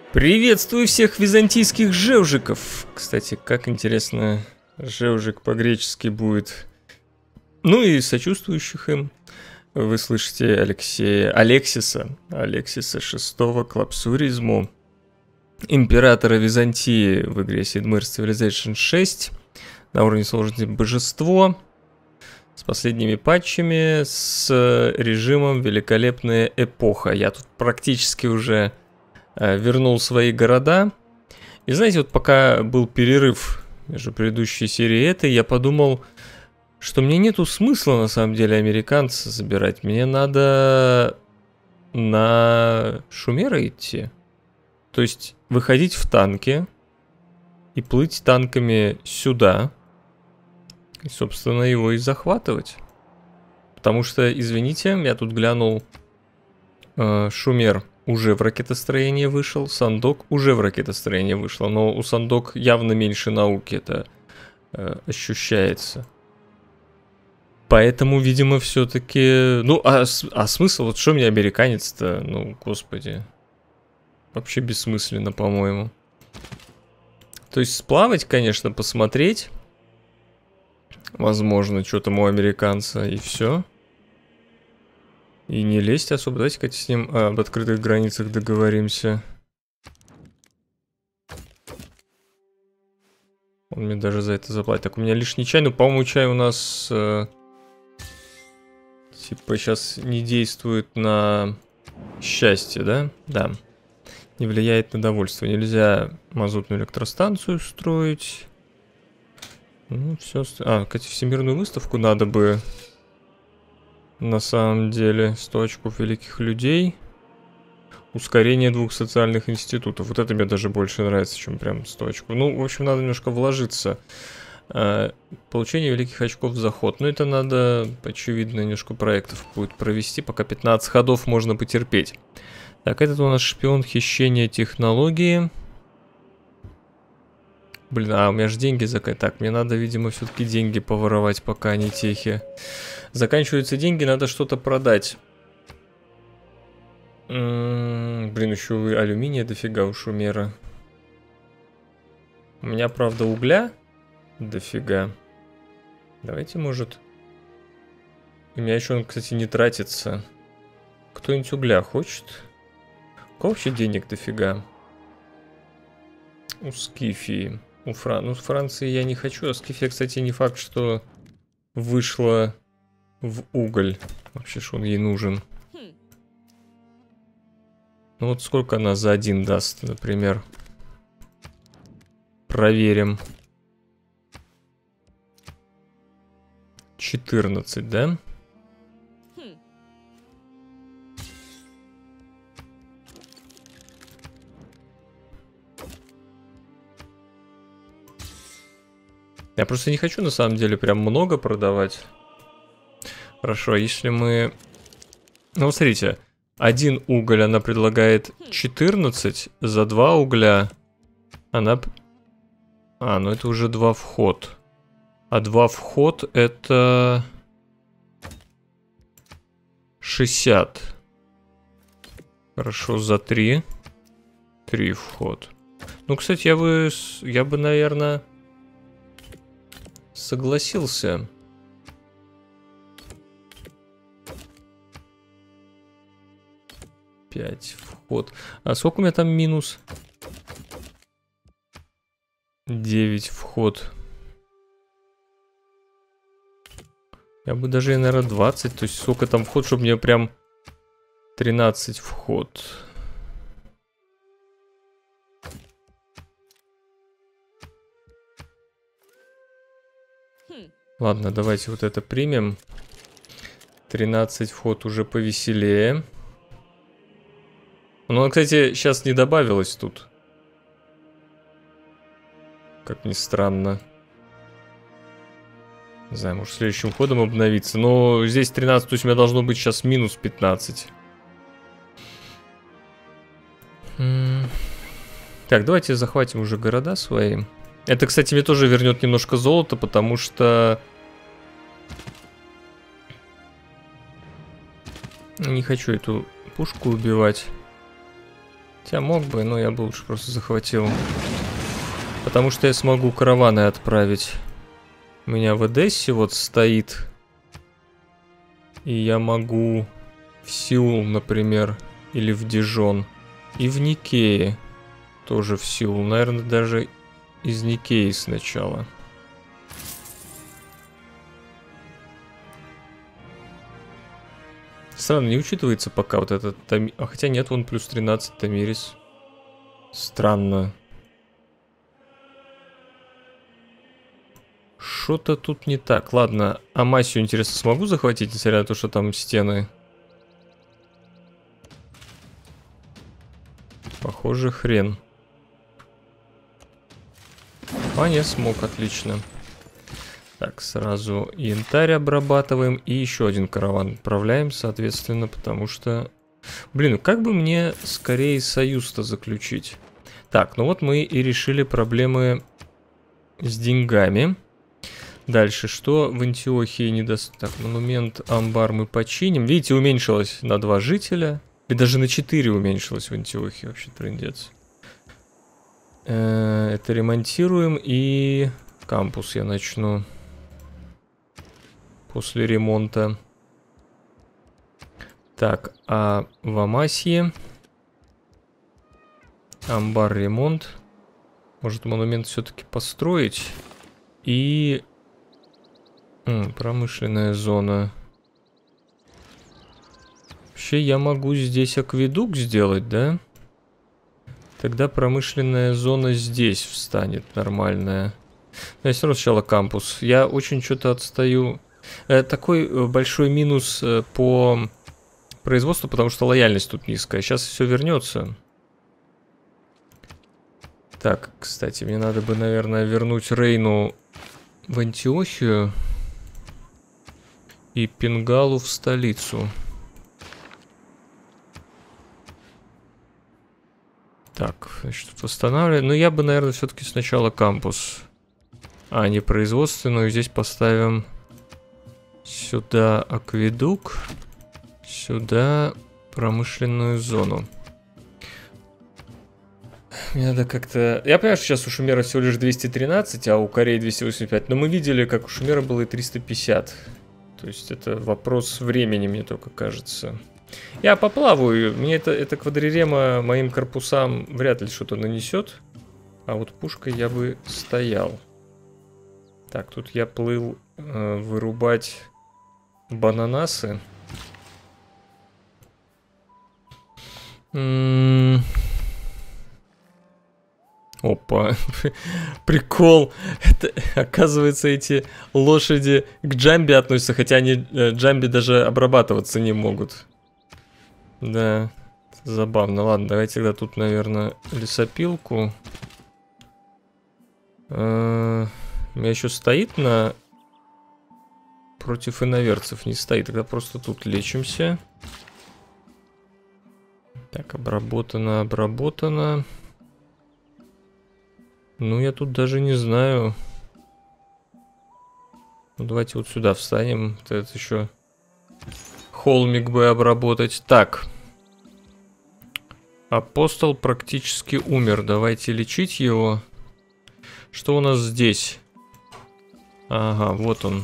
Приветствую всех византийских жевжиков. Кстати, как интересно, жевжик по-гречески будет. Ну и сочувствующих им. Вы слышите Алексиса VI Клапсуризму, императора Византии в игре Sid Meier's Civilization 6 на уровне сложности божество, с последними патчами, с режимом великолепная эпоха. Я тут практически уже вернул свои города. И знаете, вот пока был перерыв между предыдущей серией и этой, я подумал, что мне нету смысла на самом деле американца забирать. Мне надо на Шумера идти. То есть выходить в танки и плыть танками сюда. И, собственно, его и захватывать. Потому что, извините, я тут глянул, Шумер уже в ракетостроение вышел, Сандок уже в ракетостроение вышло, но у Сандок явно меньше науки это ощущается. Поэтому, видимо, все-таки... Ну, а смысл? Вот что мне американец-то? Ну, господи. Вообще бессмысленно, по-моему. То есть сплавать, конечно, посмотреть. Возможно, что там у американца, и все. И не лезть особо. Давайте, кстати, с ним об открытых границах договоримся. Он мне даже за это заплатит. Так, у меня лишний чай. Ну, по-моему, чай у нас... типа сейчас не действует на счастье, да? Да. Не влияет на довольство. Нельзя мазутную электростанцию строить. Ну, все. Кстати, всемирную выставку надо бы... На самом деле, 100 очков великих людей. Ускорение 2 социальных институтов. Вот это мне даже больше нравится, чем прям 100 очков. Ну, в общем, надо немножко вложиться. Получение великих очков в заход. Но это надо, очевидно, немножко проектов будет провести. Пока 15 ходов можно потерпеть. Так, этот у нас шпион хищения технологии. Блин, у меня же деньги Так, мне надо, видимо, все-таки деньги поворовать, пока они техи. Заканчиваются деньги, надо что-то продать. Блин, еще алюминия дофига у Шумера. У меня, правда, угля дофига. Давайте, может... У меня еще он, кстати, не тратится. Кто-нибудь угля хочет? У кого вообще денег дофига? У Скифии. Ну, с Франции я не хочу. А Скифия, кстати, не факт, что вышла в уголь. Вообще, что он ей нужен. Ну вот сколько она за один даст, например. Проверим. 14, да? Я просто не хочу, на самом деле, прям много продавать. Хорошо, если мы... Ну, вот смотрите. Один уголь она предлагает 14, за 2 угля она... ну это уже 2 вход. А 2 вход это... 60. Хорошо, за 3. 3 вход. Ну, кстати, я бы, наверное... согласился. Пять вход. А сколько у меня там минус? 9 вход. Я бы даже, наверное, 20. То есть сколько там вход, чтобы мне прям 13 вход. Ладно, давайте вот это примем. 13 вход уже повеселее. Ну, кстати, сейчас не добавилось тут. Как ни странно. Не знаю, может следующим ходом обновиться. Но здесь 13, то есть у меня должно быть сейчас минус 15. Так, давайте захватим уже города свои. Это, кстати, мне тоже вернет немножко золота, потому что... Не хочу эту пушку убивать. Хотя мог бы, но я бы лучше просто захватил. Потому что я смогу караваны отправить. У меня в Эдессе вот стоит. И я могу в Сеул, например, или в Дижон. И в Никее тоже в Сеул. Наверное, даже из Никеи сначала. Странно, не учитывается пока вот этот Тамирис. А хотя нет, вон плюс 13 Тамирис. Странно. Что-то тут не так. Ладно, Амасию, интересно, смогу захватить, несмотря на то, что там стены? Похоже, хрен. А, не смог, отлично. Так, сразу янтарь обрабатываем. И еще один караван отправляем, соответственно, потому что... Блин, ну как бы мне скорее союз-то заключить? Так, ну вот мы и решили проблемы с деньгами. Дальше, что в Антиохии недостаточно? Так, монумент, амбар мы починим. Видите, уменьшилось на 2 жителя. И даже на 4 уменьшилось в Антиохии. Вообще трындец. Это ремонтируем. И кампус я начну. После ремонта. Так, а в Амасии амбар, ремонт. Может, монумент все-таки построить? И... промышленная зона. Вообще я могу здесь акведук сделать, да? Тогда промышленная зона здесь встанет нормальная. Но я все равно сначала кампус. Я очень что-то отстаю. Такой большой минус по производству, потому что лояльность тут низкая. Сейчас все вернется. Так, кстати, мне надо бы, наверное, вернуть Рейну в Антиохию и Пингалу в столицу. Так, значит, тут восстанавливаем. Но я бы, наверное, все-таки сначала кампус, а не производственную. Здесь поставим сюда акведук, сюда промышленную зону. Мне надо как-то... Я понимаю, что сейчас у Шумера всего лишь 213, а у Кореи 285. Но мы видели, как у Шумера было и 350. То есть это вопрос времени, мне только кажется. Я поплаваю. Мне это квадрирема моим корпусам вряд ли что-то нанесет. А вот пушкой я бы стоял. Так, тут я плыл вырубать бананасы. Опа, прикол. Это, оказывается, эти лошади к Джамби относятся, хотя они Джамби даже обрабатываться не могут. Да, забавно. Ладно, давайте тогда тут, наверное, лесопилку. У меня еще стоит на... Против иноверцев не стоит, тогда просто тут лечимся. Так, обработано, обработано. Ну, я тут даже не знаю. Ну, давайте вот сюда встанем. Это еще холмик бы обработать. Так. Апостол практически умер. Давайте лечить его. Что у нас здесь? Ага, вот он.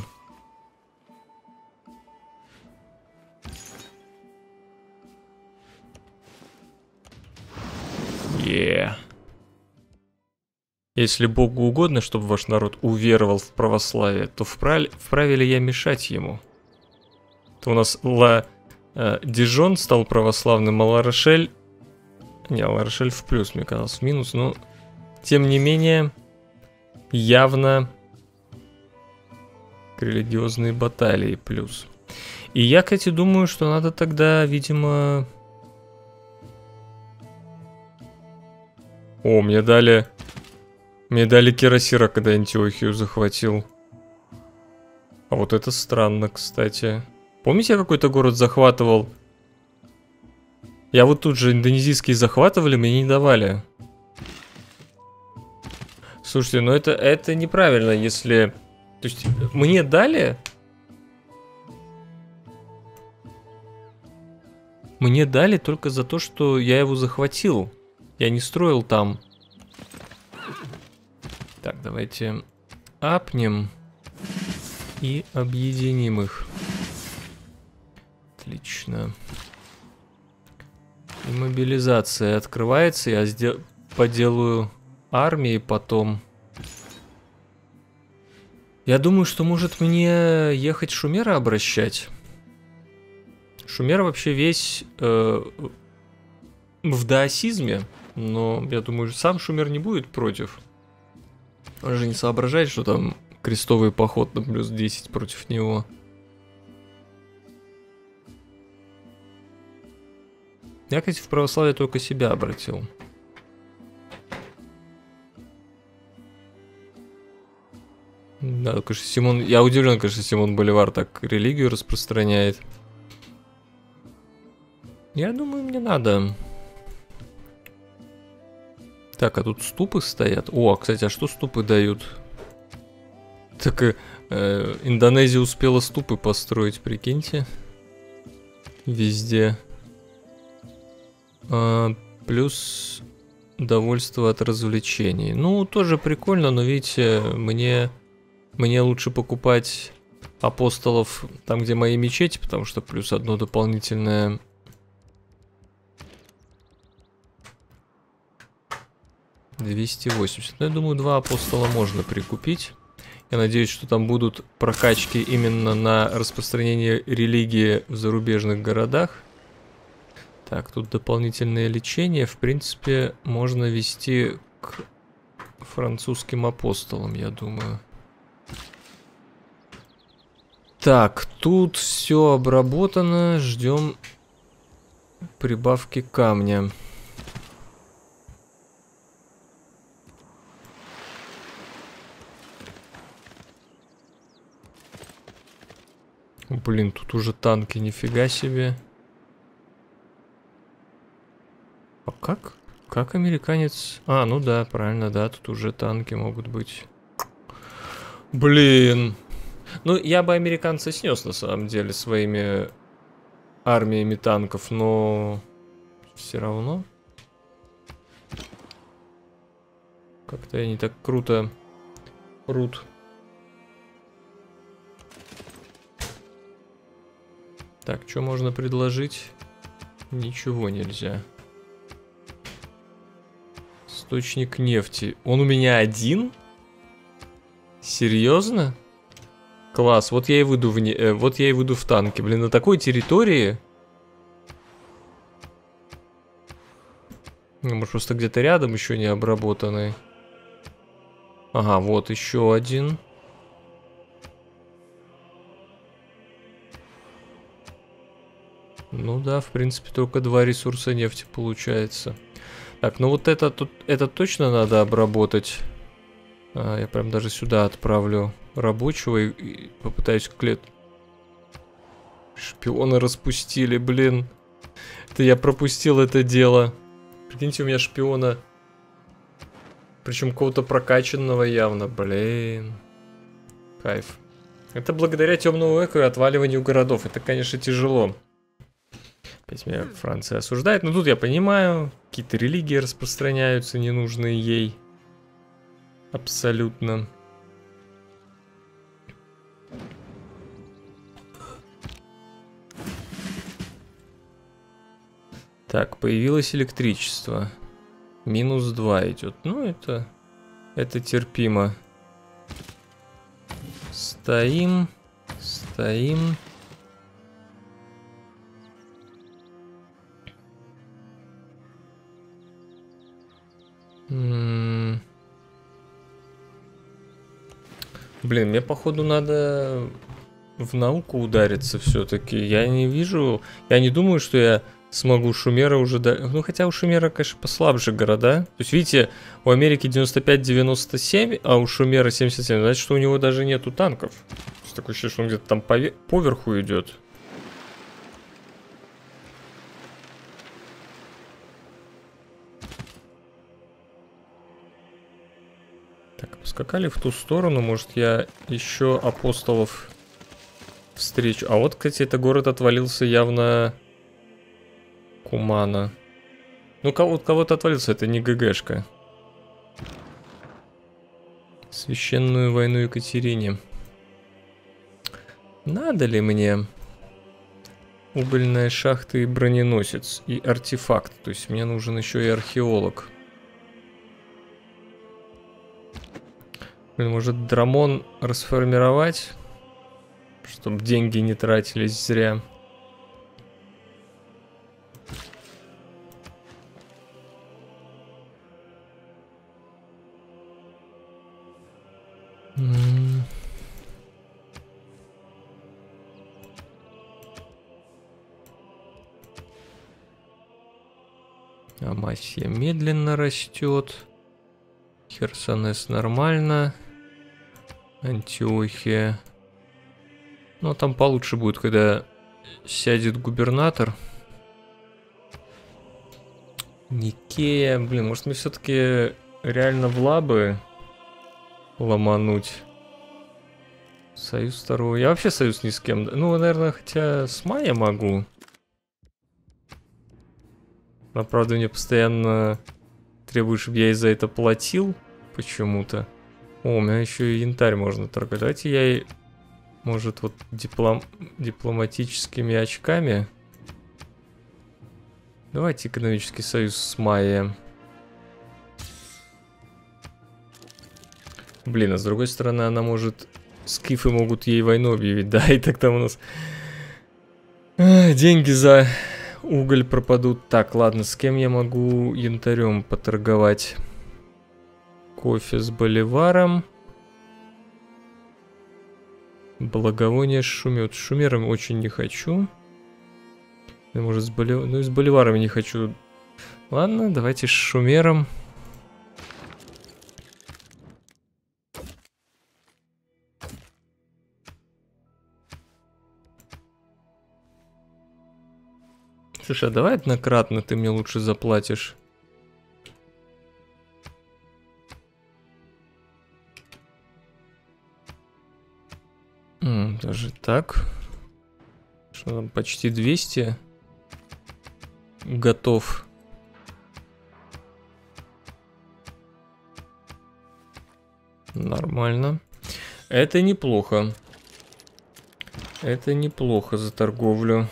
Если Богу угодно, чтобы ваш народ уверовал в православие, то вправе ли я мешать ему? То у нас Дижон стал православным, а Ла-Рошель... Не, Ла-Рошель в плюс, мне казалось, в минус, но... Тем не менее, явно религиозные баталии плюс. И я, кстати, думаю, что надо тогда, видимо... О, мне дали Кирасира, когда Антиохию захватил. А вот это странно, кстати. Помните, я какой-то город захватывал? Я вот тут же индонезийские захватывали, мне не давали. Слушайте, ну это неправильно, если... То есть, мне дали... Мне дали только за то, что я его захватил. Я не строил там. Так, давайте апнем и объединим их. Отлично. И мобилизация открывается. Я поделаю армии потом. Я думаю, что может мне ехать Шумера обращать. Шумер вообще весь в даосизме. Но я думаю, сам Шумер не будет против. Он же не соображает, что там крестовый поход на плюс 10 против него. Я, кстати, в православие только себя обратил. Да, конечно, Симон... Я удивлен, конечно, Симон Боливар так религию распространяет. Я думаю, мне надо. Так, а тут ступы стоят. О, кстати, а что ступы дают? Так, Индонезия успела ступы построить, прикиньте. Везде. Плюс довольство от развлечений. Ну, тоже прикольно, но видите, мне лучше покупать апостолов там, где мои мечети, потому что плюс одно дополнительное... 280. Ну, я думаю, 2 апостола можно прикупить. Я надеюсь, что там будут прокачки именно на распространение религии в зарубежных городах. Так, тут дополнительное лечение. В принципе, можно вести к французским апостолам, я думаю. Так, тут все обработано. Ждем прибавки камня. Блин, тут уже танки, нифига себе. А как? Как американец? А, ну да, правильно, да, тут уже танки могут быть. Блин. Ну, я бы американца снес, на самом деле, своими армиями танков, но все равно. Как-то они так круто прут. Так, что можно предложить? Ничего нельзя. Источник нефти. Он у меня один? Серьезно? Класс, вот я и выйду вот я и выйду в танке. Блин, на такой территории. Ну, может, просто где-то рядом еще не обработанный. Ага, вот еще один. Ну да, в принципе, только 2 ресурса нефти получается. Так, ну вот это точно надо обработать. Я прям даже сюда отправлю рабочего и попытаюсь Шпионы распустили, блин. Это я пропустил это дело. Прикиньте, у меня шпиона. Причем какого-то прокачанного явно, блин. Кайф. Это благодаря темному эко и отваливанию городов. Это, конечно, тяжело. Опять меня Франция осуждает. Но тут я понимаю, какие-то религии распространяются, ненужные ей. Абсолютно. Так, появилось электричество. -2 идет. Ну, это терпимо. Стоим. Стоим. Блин, мне походу надо в науку удариться все-таки. Я не вижу, я не думаю, что я смогу Шумера уже... Ну, хотя у Шумера, конечно, послабже города. То есть, видите, у Америки 95-97, а у Шумера 77. Значит, что у него даже нету танков. Такое ощущение, что он где-то там поверху идет. Так, поскакали в ту сторону. Может, я еще апостолов встречу. А вот, кстати, это город отвалился явно Кумана. Ну, кого-то отвалился, это не ГГшка. Священную войну Екатерине. Надо ли мне угольная шахта и броненосец, и артефакт? То есть мне нужен еще и археолог. Блин, может драмон расформировать, чтобы деньги не тратились зря. Амасия медленно растет. Херсонес нормально. Антиохия. Ну, там получше будет, когда сядет губернатор. Никея. Блин, может мне все-таки реально в лабы ломануть? Союз второго. Я вообще союз ни с кем. Ну, наверное, хотя с Майя могу. Но, правда, мне постоянно требует, чтобы я из-за это платил почему-то. О, у меня еще и янтарь можно торговать. Давайте я, может, вот дипломатическими очками. Давайте экономический союз с Майя. Блин, а с другой стороны, она может... Скифы могут ей войну объявить, да, и так там у нас... деньги за уголь пропадут. Так, ладно, с кем я могу янтарем поторговать? Кофе с боливаром. Благовоние с шумет. С шумером очень не хочу. Может, с боливаром... Ну, и с боливаром не хочу. Ладно, давайте с шумером. Слушай, а давай однократно ты мне лучше заплатишь. Даже так. Что там, почти 200. Готов. Нормально. Это неплохо. Это неплохо за торговлю.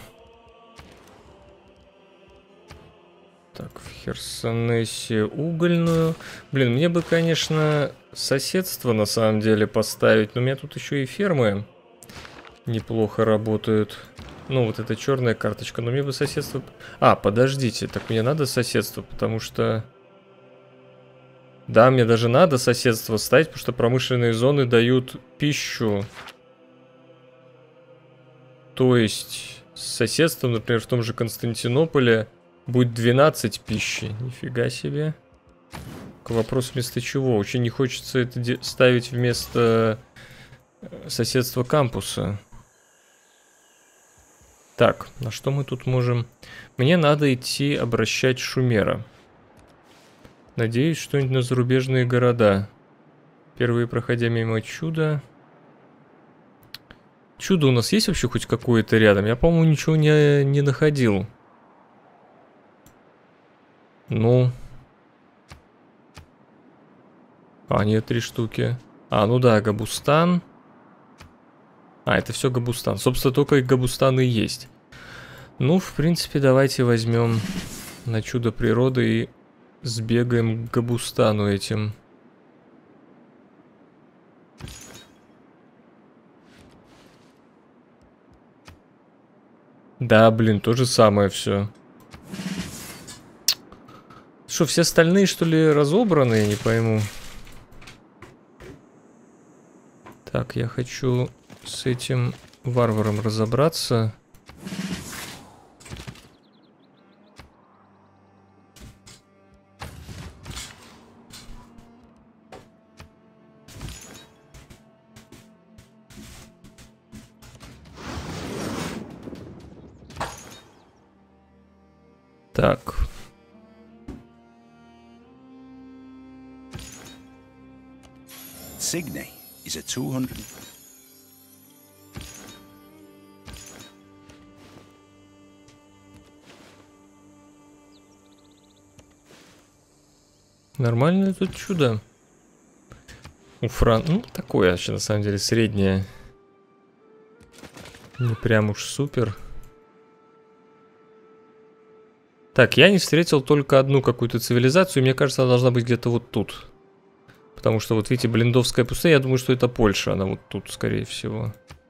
Так, в Херсонесе угольную. Блин, мне бы, конечно, соседство на самом деле поставить. Но у меня тут еще и фермы неплохо работают. Ну, вот эта черная карточка. Но мне бы соседство... А, подождите. Так мне надо соседство, потому что... Да, мне даже надо соседство ставить, потому что промышленные зоны дают пищу. То есть, с соседством, например, в том же Константинополе будет 12 пищи. Нифига себе. К вопросу вместо чего. Очень не хочется это ставить вместо соседства кампуса. Так, на что мы тут можем? Мне надо идти обращать Шумера. Надеюсь, что-нибудь на зарубежные города. Впервые проходя мимо чуда. Чудо у нас есть вообще хоть какое-то рядом? Я, по-моему, ничего не находил. Ну. А, нет, 3 штуки. А, ну да, Габустан. А, это все Габустан. Собственно, только и Габустан и есть. Ну, в принципе, давайте возьмем на чудо природы и сбегаем к Габустану этим. Да, блин, то же самое все. Что, все остальные, что ли, разобраны? Я не пойму. Так, я хочу с этим варваром разобраться. Так. Signe is a 200. Нормальное тут чудо. У ну, такое вообще, на самом деле, среднее. Не прям уж супер. Так, я не встретил только одну какую-то цивилизацию. Мне кажется, она должна быть где-то вот тут. Потому что, вот видите, Блиндовская пустыня, я думаю, что это Польша. Она вот тут, скорее всего.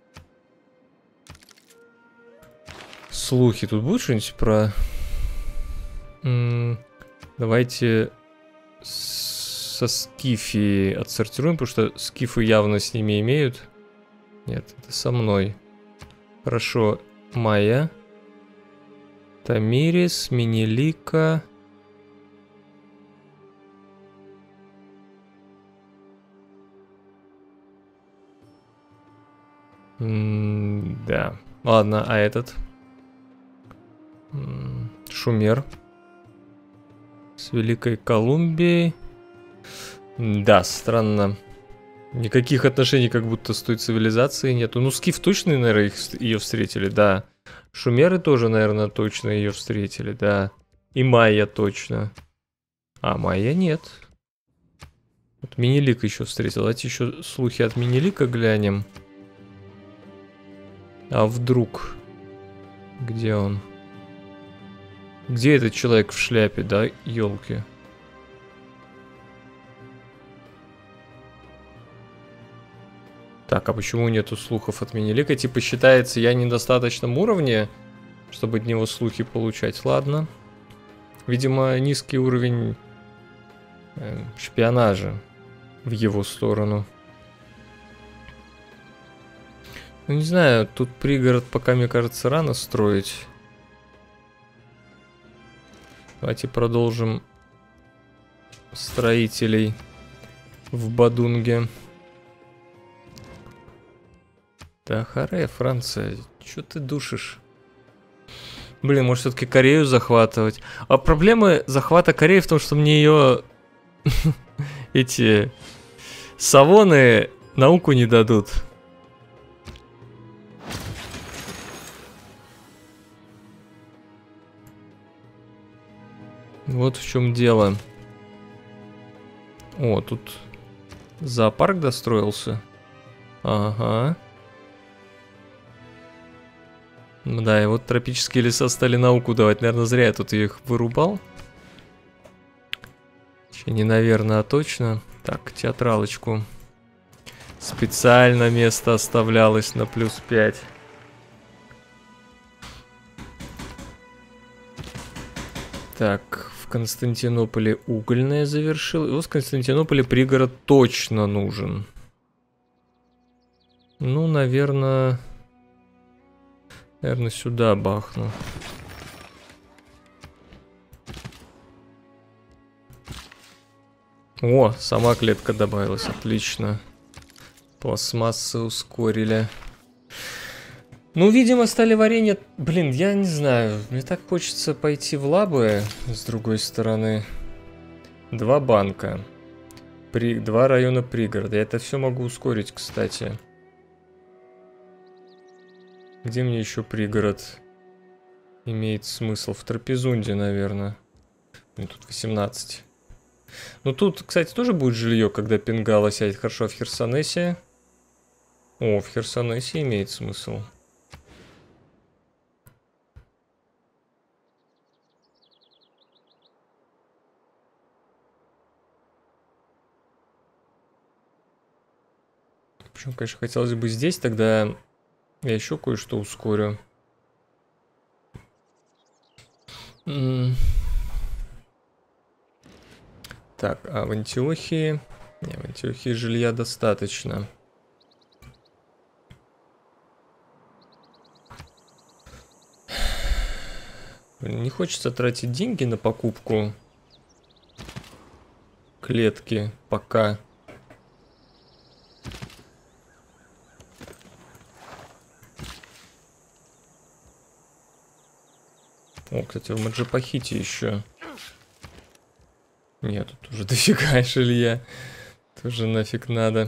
Слухи. Тут будет что-нибудь про... Давайте со Скифией отсортируем, потому что скифы явно с ними имеют. Нет, это со мной. Хорошо. Майя. Тамирис, Минилика. Да. Ладно, а этот? Шумер. С Великой Колумбией. Да, странно. Никаких отношений как будто с той цивилизацией нету. Ну, скиф точно, наверное, ее встретили, да. Шумеры тоже, наверное, точно ее встретили, да. И майя точно. А, майя нет. Вот Минилик еще встретил. Давайте еще слухи от Минилика глянем. А вдруг? Где он? Где этот человек в шляпе, да, елки? Так, а почему нету слухов от Минилика? Типа считается, я на недостаточном уровне, чтобы от него слухи получать. Ладно. Видимо, низкий уровень шпионажа в его сторону. Ну, не знаю, тут пригород пока, мне кажется, рано строить. Давайте продолжим строителей в Бадунге. Да, харе, Франция, чё ты душишь? Блин, может все-таки Корею захватывать? А проблемы захвата Кореи в том, что мне ее эти савоны науку не дадут. Вот в чем дело. О, тут зоопарк достроился. Ага. Да, и вот тропические леса стали науку давать. Наверное, зря я тут их вырубал. Не, наверное, а точно. Так, театралочку. Специально место оставлялось на +5. Так, в Константинополе угольное завершил. И вот в Константинополе пригород точно нужен. Ну, наверное... Наверное, сюда бахну. О, сама клетка добавилась, отлично. Пластмассы ускорили. Ну, видимо, стали варенье... Блин, я не знаю, мне так хочется пойти в лабы, с другой стороны. 2 банка. 2 района пригорода. Я это все могу ускорить, кстати. Где мне еще пригород имеет смысл? В Трапезунде, наверное. Мне тут 18. Ну тут, кстати, тоже будет жилье, когда Пингала сядет. Хорошо, в Херсонесе. О, в Херсонесе имеет смысл. Причем, конечно, хотелось бы здесь, тогда я еще кое-что ускорю. Так, а в Антиохии... Не, в Антиохии жилья достаточно. Блин, не хочется тратить деньги на покупку клетки пока. О, кстати, в Маджапахите еще. Нет, тут уже дофига жилья. Тоже нафиг надо.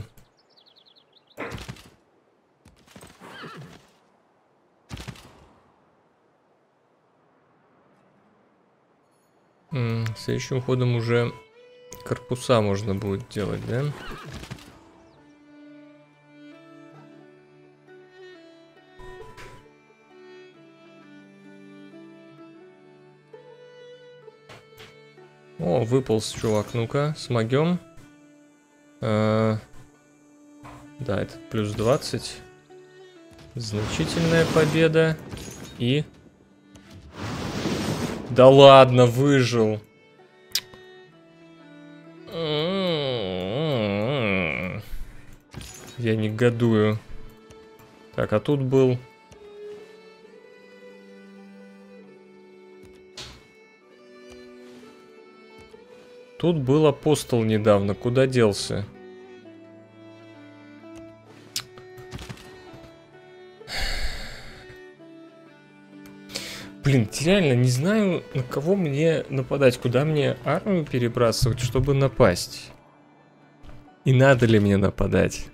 Следующим ходом уже корпуса можно будет делать, да? О, выполз чувак. Ну-ка, смогем. Да, это плюс 20. Значительная победа. И... Да ладно, выжил. Я негодую. Так, а тут был... Тут был апостол недавно. Куда делся? Блин, реально не знаю, на кого мне нападать. Куда мне армию перебрасывать, чтобы напасть? И надо ли мне нападать?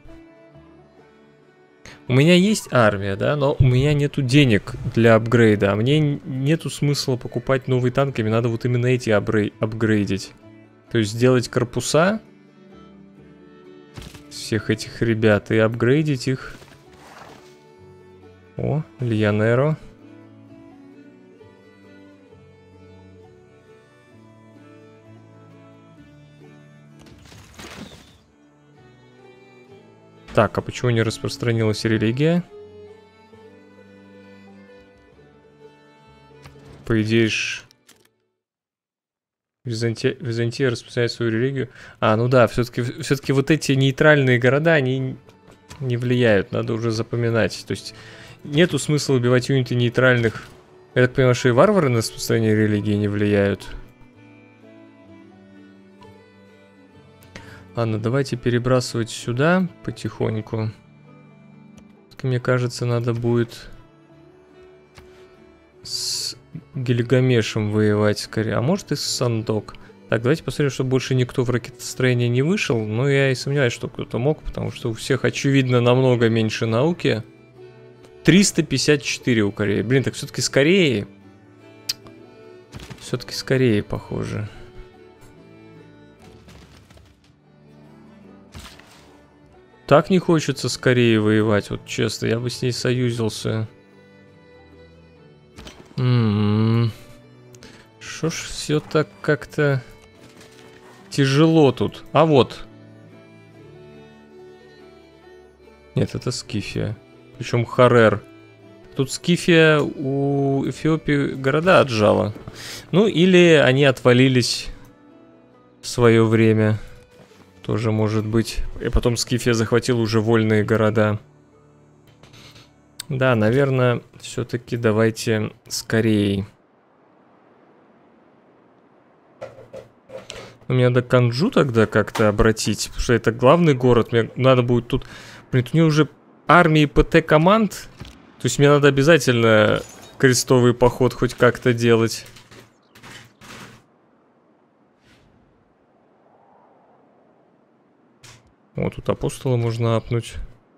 У меня есть армия, да, но у меня нету денег для апгрейда. А мне нету смысла покупать новые танки. Мне надо вот именно эти апгрейдить. То есть сделать корпуса всех этих ребят и апгрейдить их. О, Льянеро. Так, а почему не распространилась религия? По идее, Византия распространяет свою религию. А, ну да, все-таки вот эти нейтральные города, они не влияют, надо уже запоминать. То есть нету смысла убивать юниты нейтральных. Я так понимаю, что и варвары на распространение религии не влияют. Ладно, давайте перебрасывать сюда потихоньку. Мне кажется, надо будет с Гильгамешем воевать скорее. А может и с Сандок. Так, давайте посмотрим, чтобы больше никто в ракетостроение не вышел. Но я и сомневаюсь, что кто-то мог, потому что у всех, очевидно, намного меньше науки. 354 у Кореи. Блин, так все-таки с Кореей. Все-таки с Кореей, похоже. Так не хочется с Кореей воевать, вот честно. Я бы с ней союзился. Шо ж все так как-то тяжело тут. А вот. Нет, это Скифия. Причем Харер. Тут Скифия у Эфиопии города отжала. Ну, или они отвалились в свое время. Тоже может быть. И потом Скифия захватила уже вольные города. Да, наверное, все-таки давайте с Кореей. Мне надо Канджу тогда как-то обратить, потому что это главный город. Мне надо будет тут... Блин, у нее уже армии ПТ команд. То есть мне надо обязательно крестовый поход хоть как-то делать. Вот тут апостола можно апнуть.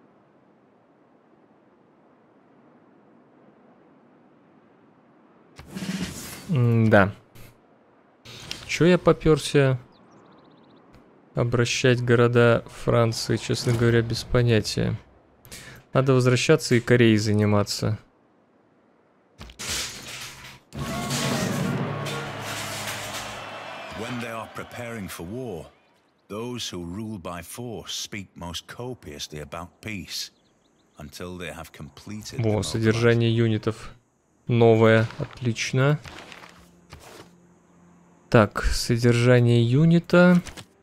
Да. Чё я попёрся обращать города Франции, честно говоря, без понятия. Надо возвращаться и Кореей заниматься. Those who rule by force speak most copiously about peace until they have completed. Во, содержание юнитов новое, отлично. Так, содержание юнита.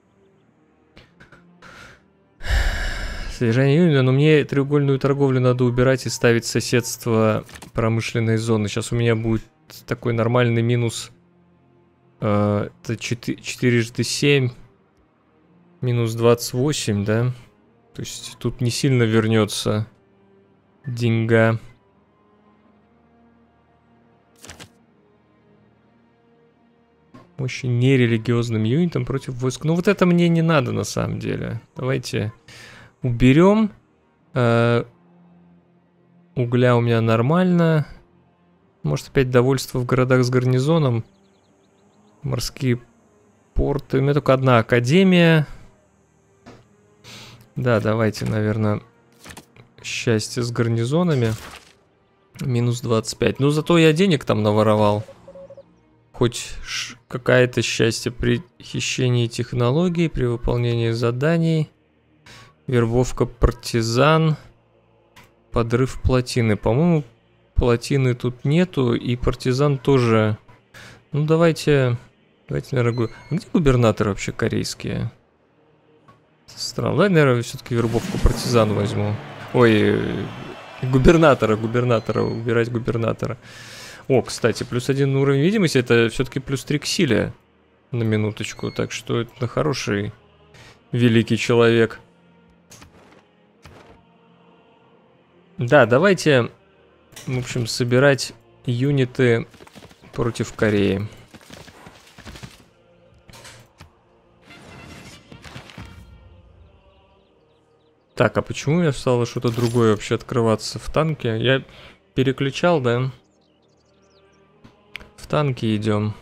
Содержание юнита, но мне треугольную торговлю надо убирать и ставить соседство промышленной зоны. Сейчас у меня будет такой нормальный минус. Это 4×7. Минус 28, да? То есть тут не сильно вернется деньга. Очень нерелигиозным юнитом против войск. Ну вот это мне не надо на самом деле. Давайте уберем. Угля у меня нормально. Может опять довольство в городах с гарнизоном. Морские порты. У меня только одна академия. Да, давайте, наверное, счастье с гарнизонами. Минус 25. Ну, зато я денег там наворовал. Хоть какое-то счастье при хищении технологий, при выполнении заданий. Вербовка партизан. Подрыв плотины. По-моему, плотины тут нету. И партизан тоже. Ну, давайте, наверное, где губернаторы вообще корейские? Странно. Давай, наверное, все-таки вербовку партизан возьму. Ой, губернатора. Убирать губернатора. О, кстати, +1 уровень видимости. Это все-таки +3 к силе. На минуточку. Так что это хороший великий человек. Да, давайте, в общем, собирать юниты против Кореи. Так, а почему я стало что-то другое вообще открываться в танке? Я переключал, да? В танки идем.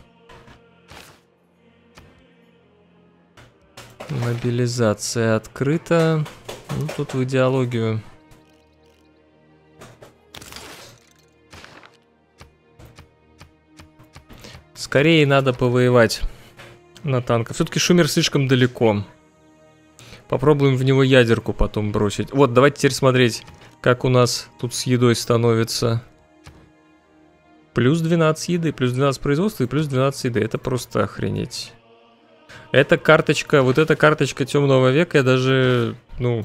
Мобилизация открыта. Ну, тут в идеологию. Скорее надо повоевать на танках. Все-таки Шумер слишком далеко. Попробуем в него ядерку потом бросить. Вот, давайте теперь смотреть, как у нас тут с едой становится. Плюс 12 еды, плюс 12 производства и плюс 12 еды. Это просто охренеть. Эта карточка, вот эта карточка темного века, я даже, ну,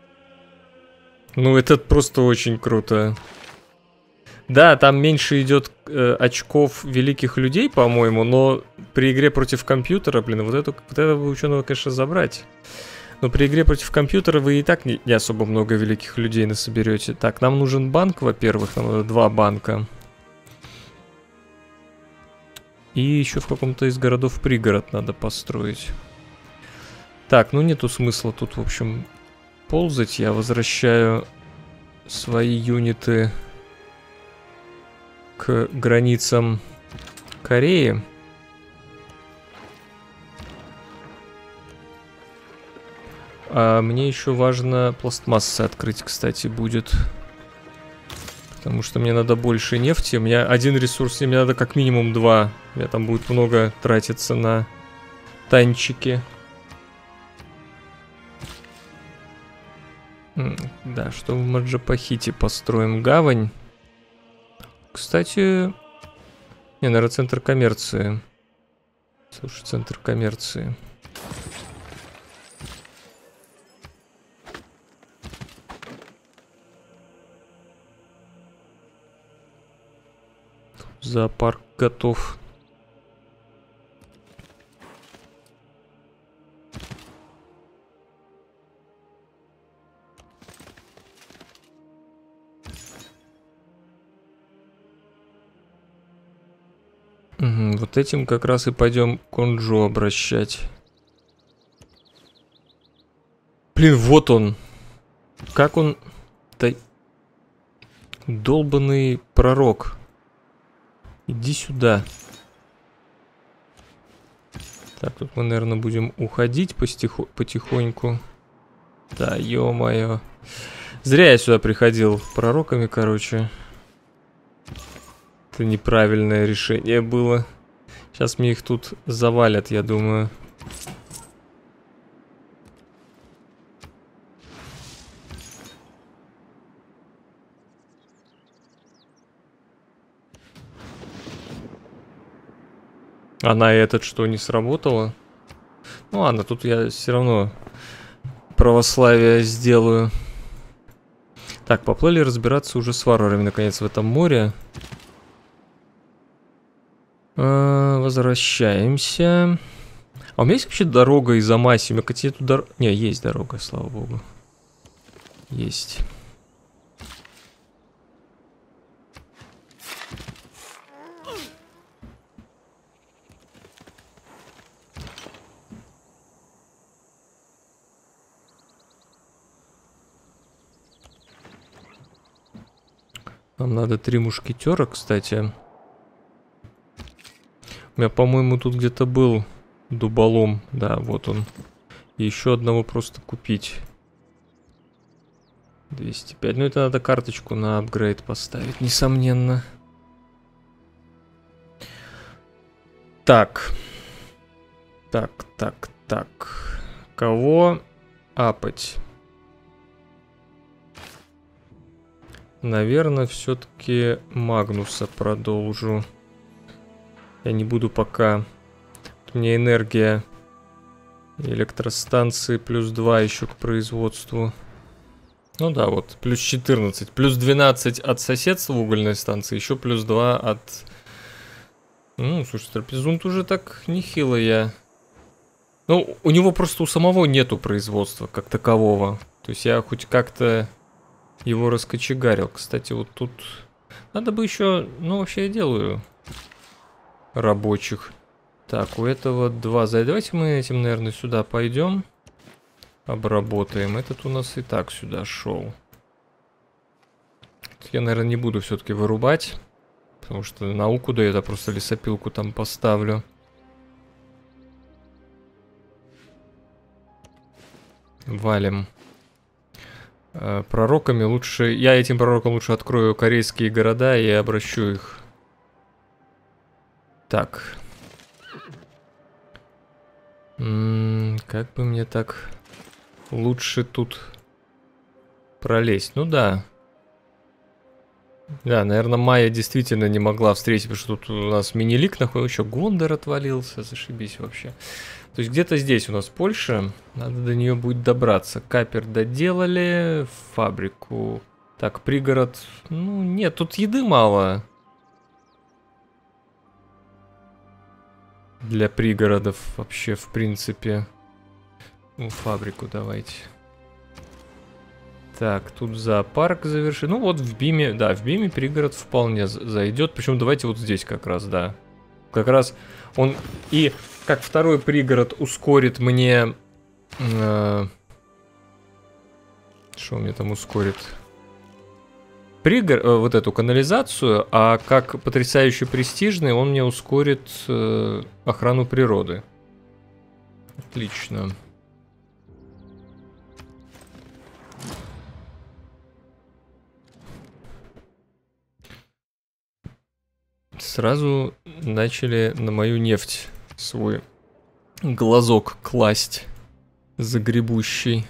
это просто очень круто. Да, там меньше идет очков великих людей, по-моему, но при игре против компьютера, блин, вот этого ученого, конечно, забрать. Но при игре против компьютера вы и так не особо много великих людей насоберете. Так, нам нужен банк, во-первых, нам надо 2 банка. И еще в каком-то из городов пригород надо построить. Так, ну нету смысла тут, в общем, ползать. Я возвращаю свои юниты к границам Кореи. А мне еще важно пластмассы открыть, кстати, будет. Потому что мне надо больше нефти. У меня один ресурс, и мне надо как минимум 2. У меня там будет много тратиться на танчики. Да, что в Маджапахите построим гавань. Кстати, не, наверное, центр коммерции. Слушай, центр коммерции. Зоопарк готов. Угу, вот этим как раз и пойдем Конджу обращать. Блин, вот он. Как он... Да... Долбанный пророк. Иди сюда. Так, тут мы, наверное, будем уходить потихоньку. Да, ё-моё. Зря я сюда приходил пророками, короче. Это неправильное решение было. Сейчас мне их тут завалят, я думаю. А на этот что, не сработало? Ну ладно, тут я все равно православие сделаю. Так, поплыли разбираться уже с варварами, наконец, в этом море. Возвращаемся. А у меня есть вообще дорога из Амаси? У меня, кстати, нету дорога. Не, есть дорога, слава богу. Есть. Нам надо 3 мушкетера, кстати. У меня, по-моему, тут где-то был дуболом. Да, вот он. И еще одного просто купить. 205. Ну, это надо карточку на апгрейд поставить, несомненно. Так. Так. Кого апать? Наверное, все-таки Магнуса продолжу. Я не буду пока... У меня энергия электростанции плюс 2 еще к производству. Ну да, вот, плюс 14. Плюс 12 от соседства угольной станции, еще плюс 2 от... Ну, слушай, трапезунт уже так нехило я... Ну, у него просто у самого нету производства как такового. То есть я хоть как-то его раскочегарил. Кстати, вот тут... Надо бы еще... Ну, вообще я делаю рабочих. Так, у этого 2. Давайте мы этим, наверное, сюда пойдем. Обработаем. Этот у нас и так сюда шел. Я, наверное, не буду все-таки вырубать. Потому что науку дает, я просто лесопилку там поставлю. Валим. Пророками лучше... Я этим пророком лучше открою корейские города и обращу их. Так. Как бы мне так лучше тут пролезть? Ну да. Да, наверное, Майя действительно не могла встретить, потому что тут у нас мини-лик находится. Еще Гондор отвалился, зашибись вообще. То есть где-то здесь у нас Польша. Надо до нее будет добраться. Капер доделали. Фабрику. Так, пригород. Ну, нет, тут еды мало. Для пригородов вообще, в принципе. Ну, фабрику давайте. Так, тут зоопарк завершен. Ну вот в Биме, да, в Биме пригород вполне зайдет. Причем давайте вот здесь как раз, да. Как раз он и как второй пригород ускорит мне... Что мне там ускорит? Вот эту канализацию, а как потрясающе престижный он мне ускорит охрану природы. Отлично. Сразу начали на мою нефть свой глазок класть загребущий.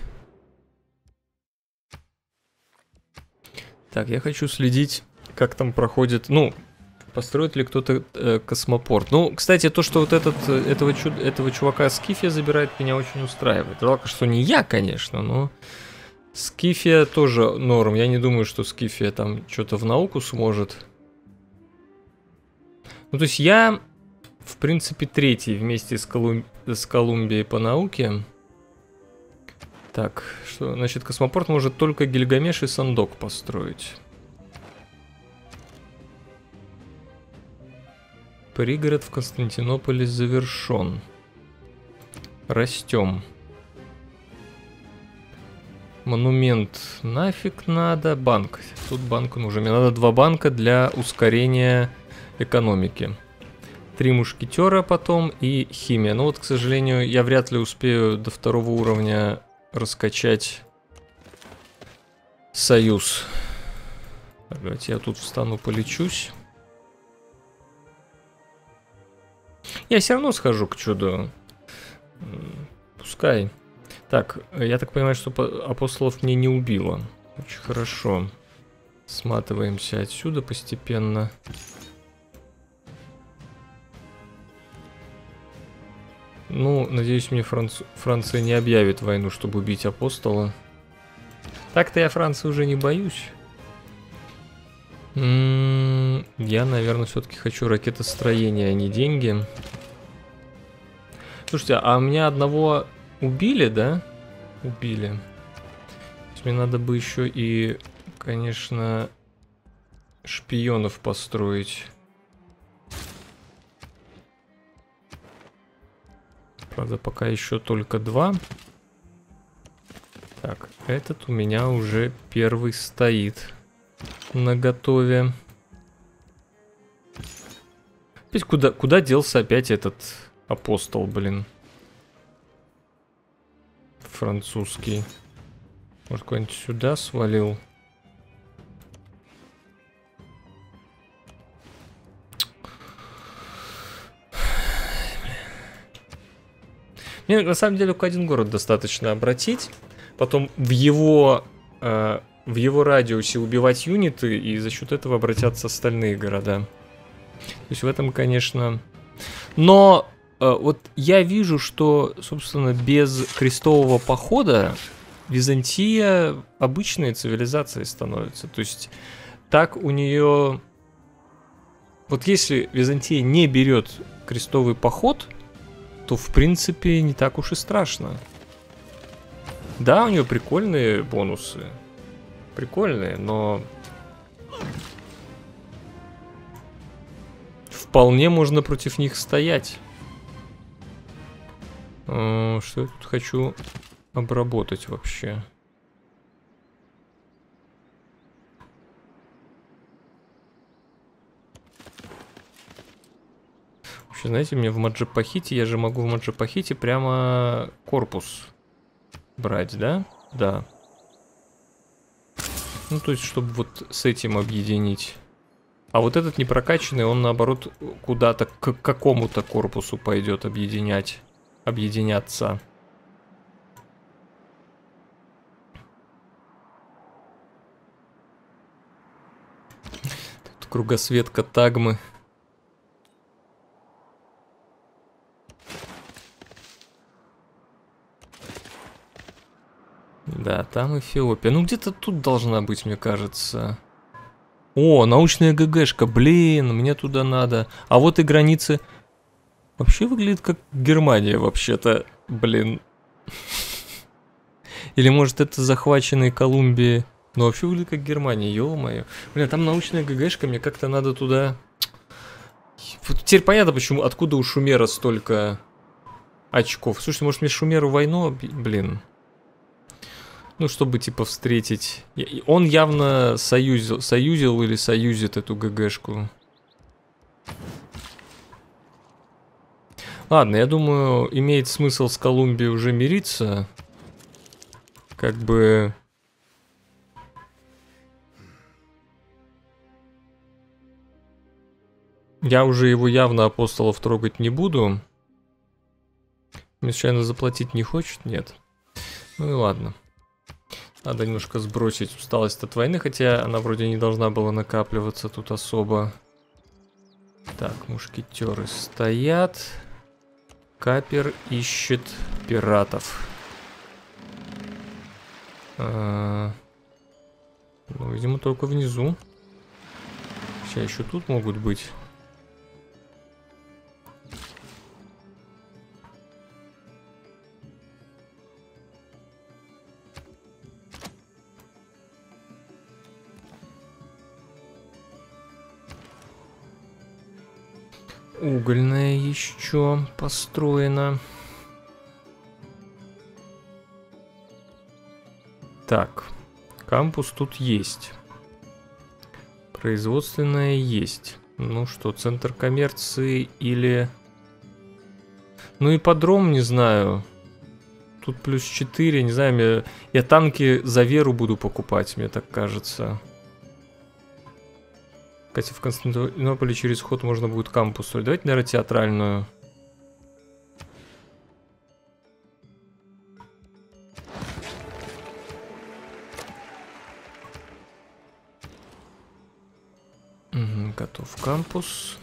Так, я хочу следить, как там проходит... Ну, построит ли кто-то космопорт. Ну, кстати, то, что вот этого чувака Скифия забирает, меня очень устраивает. Жалко, что не я, конечно, но... Скифия тоже норм. Я не думаю, что Скифия там что-то в науку сможет. Ну, то есть я, в принципе, третий вместе с Колумбией по науке. Так, что, значит, космопорт может только Гильгамеш и Сандок построить. Пригород в Константинополе завершен. Растем. Монумент нафиг надо. Банк. Тут банку нужен. Мне надо 2 банка для ускорения экономики. 3 мушкетера потом и химия. Но вот, к сожалению, я вряд ли успею до 2-го уровня раскачать союз. Давайте я тут встану, полечусь. Я все равно схожу к чуду. Пускай. Так, я так понимаю, что апостолов мне не убило. Очень хорошо. Сматываемся отсюда постепенно. Ну, надеюсь, мне Франция не объявит войну, чтобы убить апостола. Так-то я Франции уже не боюсь. Я, наверное, все-таки хочу ракетостроение, а не деньги. Слушайте, а меня одного убили, да? Убили. То есть мне надо бы еще и, конечно, шпионов построить. Правда, пока еще только 2. Так, этот у меня уже первый стоит наготове. Опять куда делся опять этот апостол, блин? французский. Может, куда-нибудь сюда свалил? Мне на самом деле только один город достаточно обратить, потом в его радиусе убивать юниты, и за счет этого обратятся остальные города. То есть в этом, конечно... Но вот я вижу, что, собственно, без крестового похода Византия обычной цивилизацией становится. То есть так у нее... Вот если Византия не берет крестовый поход, то в принципе не так уж и страшно. Да, у нее прикольные бонусы. Прикольные, но... Вполне можно против них стоять. Что я тут хочу обработать вообще? Вообще, знаете, мне в Маджапахите, я же могу в Маджапахите прямо корпус брать, да? Да. Ну, то есть, чтобы вот с этим объединить. А вот этот непрокачанный, он наоборот куда-то к какому-то корпусу пойдет объединяться. Тут кругосветка Тагмы. Да, там Эфиопия. Ну, где-то тут должна быть, мне кажется. О, научная ГГшка, блин, мне туда надо. А вот и границы. Вообще выглядит как Германия, вообще-то, блин. Или может это захваченные Колумбии. Но вообще выглядит как Германия, ё-моё. Блин, там научная ГГшка, мне как-то надо туда... Вот теперь понятно, почему, откуда у Шумера столько очков. Слушайте, может мне Шумеру войну... Блин. Ну, чтобы, типа, встретить... Он явно союзил или союзит эту ГГшку. Ладно, я думаю, имеет смысл с Колумбией уже мириться. Как бы... Я уже его явно апостолов трогать не буду. Мне случайно заплатить не хочет? Нет. Ну и ладно. Надо немножко сбросить усталость от войны, хотя она вроде не должна была накапливаться тут особо. Так, мушкетеры стоят. Капер ищет пиратов. Ну, видимо, только внизу. Сейчас еще тут могут быть. Угольная еще построена. Так, кампус тут есть. Производственная есть. Ну что, центр коммерции или... Ну, ипподром, не знаю. Тут плюс 4, не знаю, я танки за веру буду покупать, мне так кажется. Кстати, в Константинополе через ход можно будет кампус строить. Давайте, наверное, театральную. Угу, готов кампус.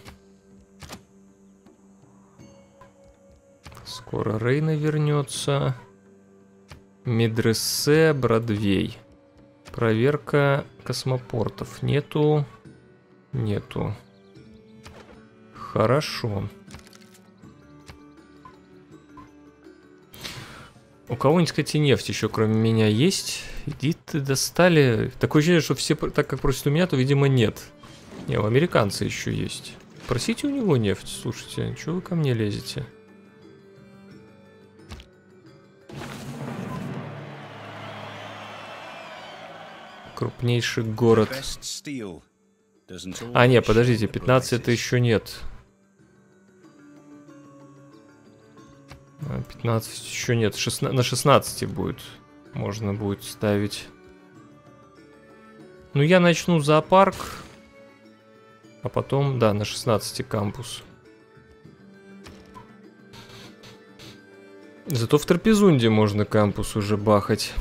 Скоро Рейна вернется. Медресе, Бродвей. Проверка космопортов. Нету. Нету. Хорошо. У кого-нибудь, кстати, нефть еще кроме меня есть? Иди ты, достали. Такое ощущение, что все так как просят у меня, то, видимо, нет. Не, у американца еще есть. Просите у него нефть. Слушайте, чего вы ко мне лезете? Крупнейший город. А, не, подождите, 15 это еще нет. 15 еще нет, на 16 будет. Можно будет ставить. Ну, я начну зоопарк, а потом, да, на 16 кампус. Зато в Трапезунде можно кампус уже бахать.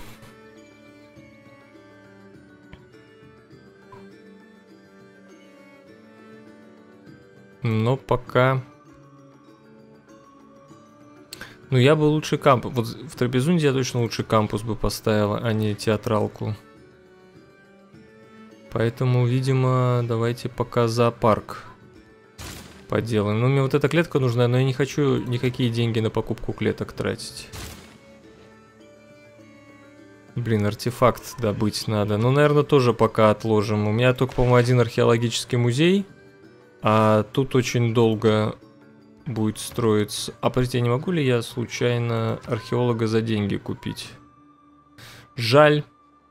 Но пока... Ну, я бы лучше кампус... Вот в Трапезунде я точно лучше кампус бы поставила, а не театралку. Поэтому, видимо, давайте пока зоопарк поделаем. Ну, мне вот эта клетка нужна, но я не хочу никакие деньги на покупку клеток тратить. Блин, артефакт добыть надо. Ну, наверное, тоже пока отложим. У меня только, по-моему, один археологический музей. А тут очень долго будет строиться. А, подождите, не могу ли я случайно археолога за деньги купить? Жаль.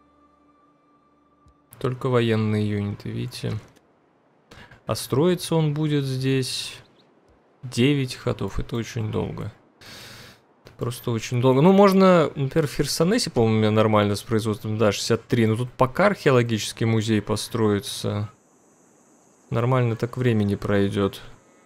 Только военные юниты, видите? А строиться он будет здесь 9 ходов. Это очень долго. Это просто очень долго. Ну, можно, например, в Херсонесе, по-моему, у меня нормально с производством. Да, 63. Но тут пока археологический музей построится, нормально так времени пройдет.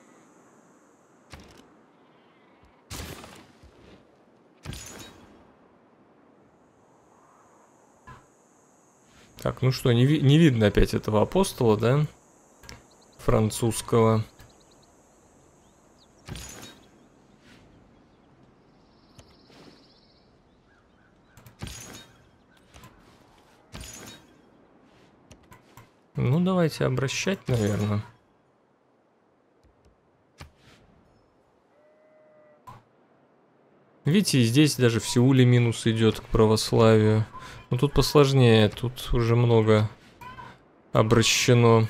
Так, ну что, не видно опять этого апостола, да? Французского. Ну, давайте обращать, наверное. Видите, здесь даже в Сеуле минус идет к православию. Но тут посложнее, тут уже много обращено.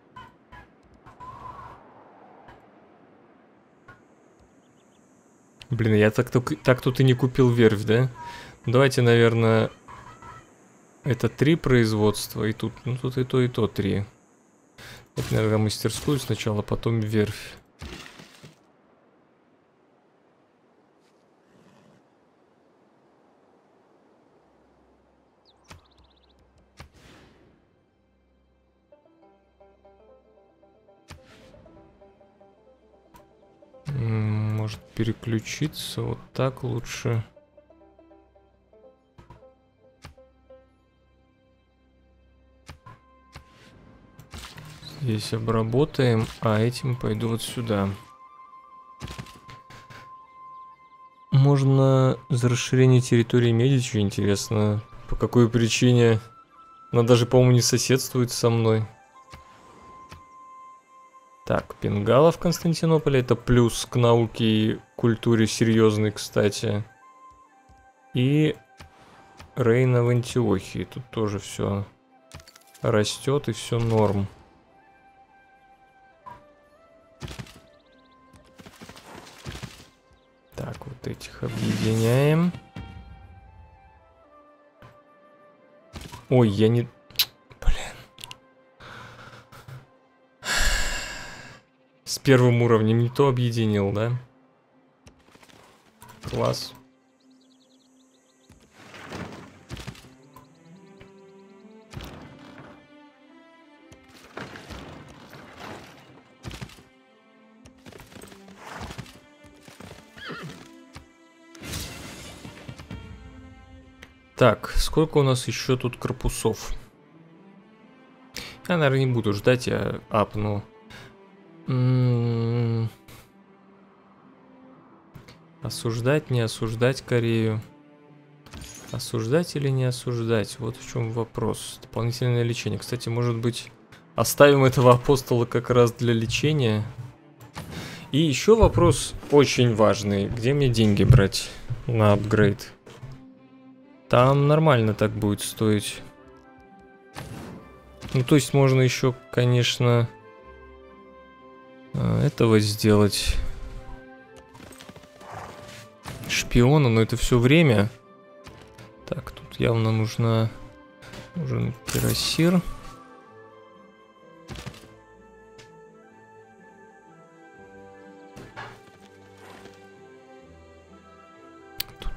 Блин, я так тут и не купил верфь, да? Давайте, наверное, это 3 производства, и тут, ну тут и то 3. Вот, наверное, мастерскую сначала, потом верфь. Может переключиться вот так лучше. Здесь обработаем, а этим пойду вот сюда. Можно за расширение территории Медичи, интересно, по какой причине. Она даже, по-моему, не соседствует со мной. Так, Пенгала в Константинополе, это плюс к науке и культуре серьезный, кстати. И Рейна в Антиохии, тут тоже все растет и все норм. Так, вот этих объединяем. Ой, я не... Блин. С первым уровнем не то объединил, да? Класс. Так, сколько у нас еще тут корпусов? Я, наверное, не буду ждать, я апну. Осуждать, не осуждать Корею. Осуждать или не осуждать? Вот в чем вопрос. Дополнительное лечение. Кстати, может быть, оставим этого апостола как раз для лечения. И еще вопрос очень важный. Где мне деньги брать на апгрейд? Там нормально так будет стоить. Ну, то есть можно еще, конечно, этого сделать. Шпиона, но это все время. Так, тут явно нужен кирасир.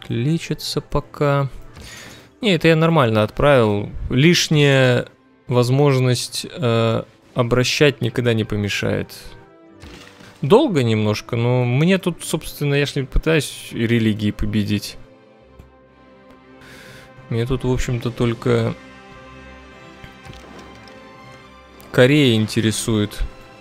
лечится пока. Не, это я нормально отправил. Лишняя возможность обращать никогда не помешает. Долго немножко, но мне тут, собственно, я ж не пытаюсь религии победить. Мне тут, в общем-то, только Корея интересует.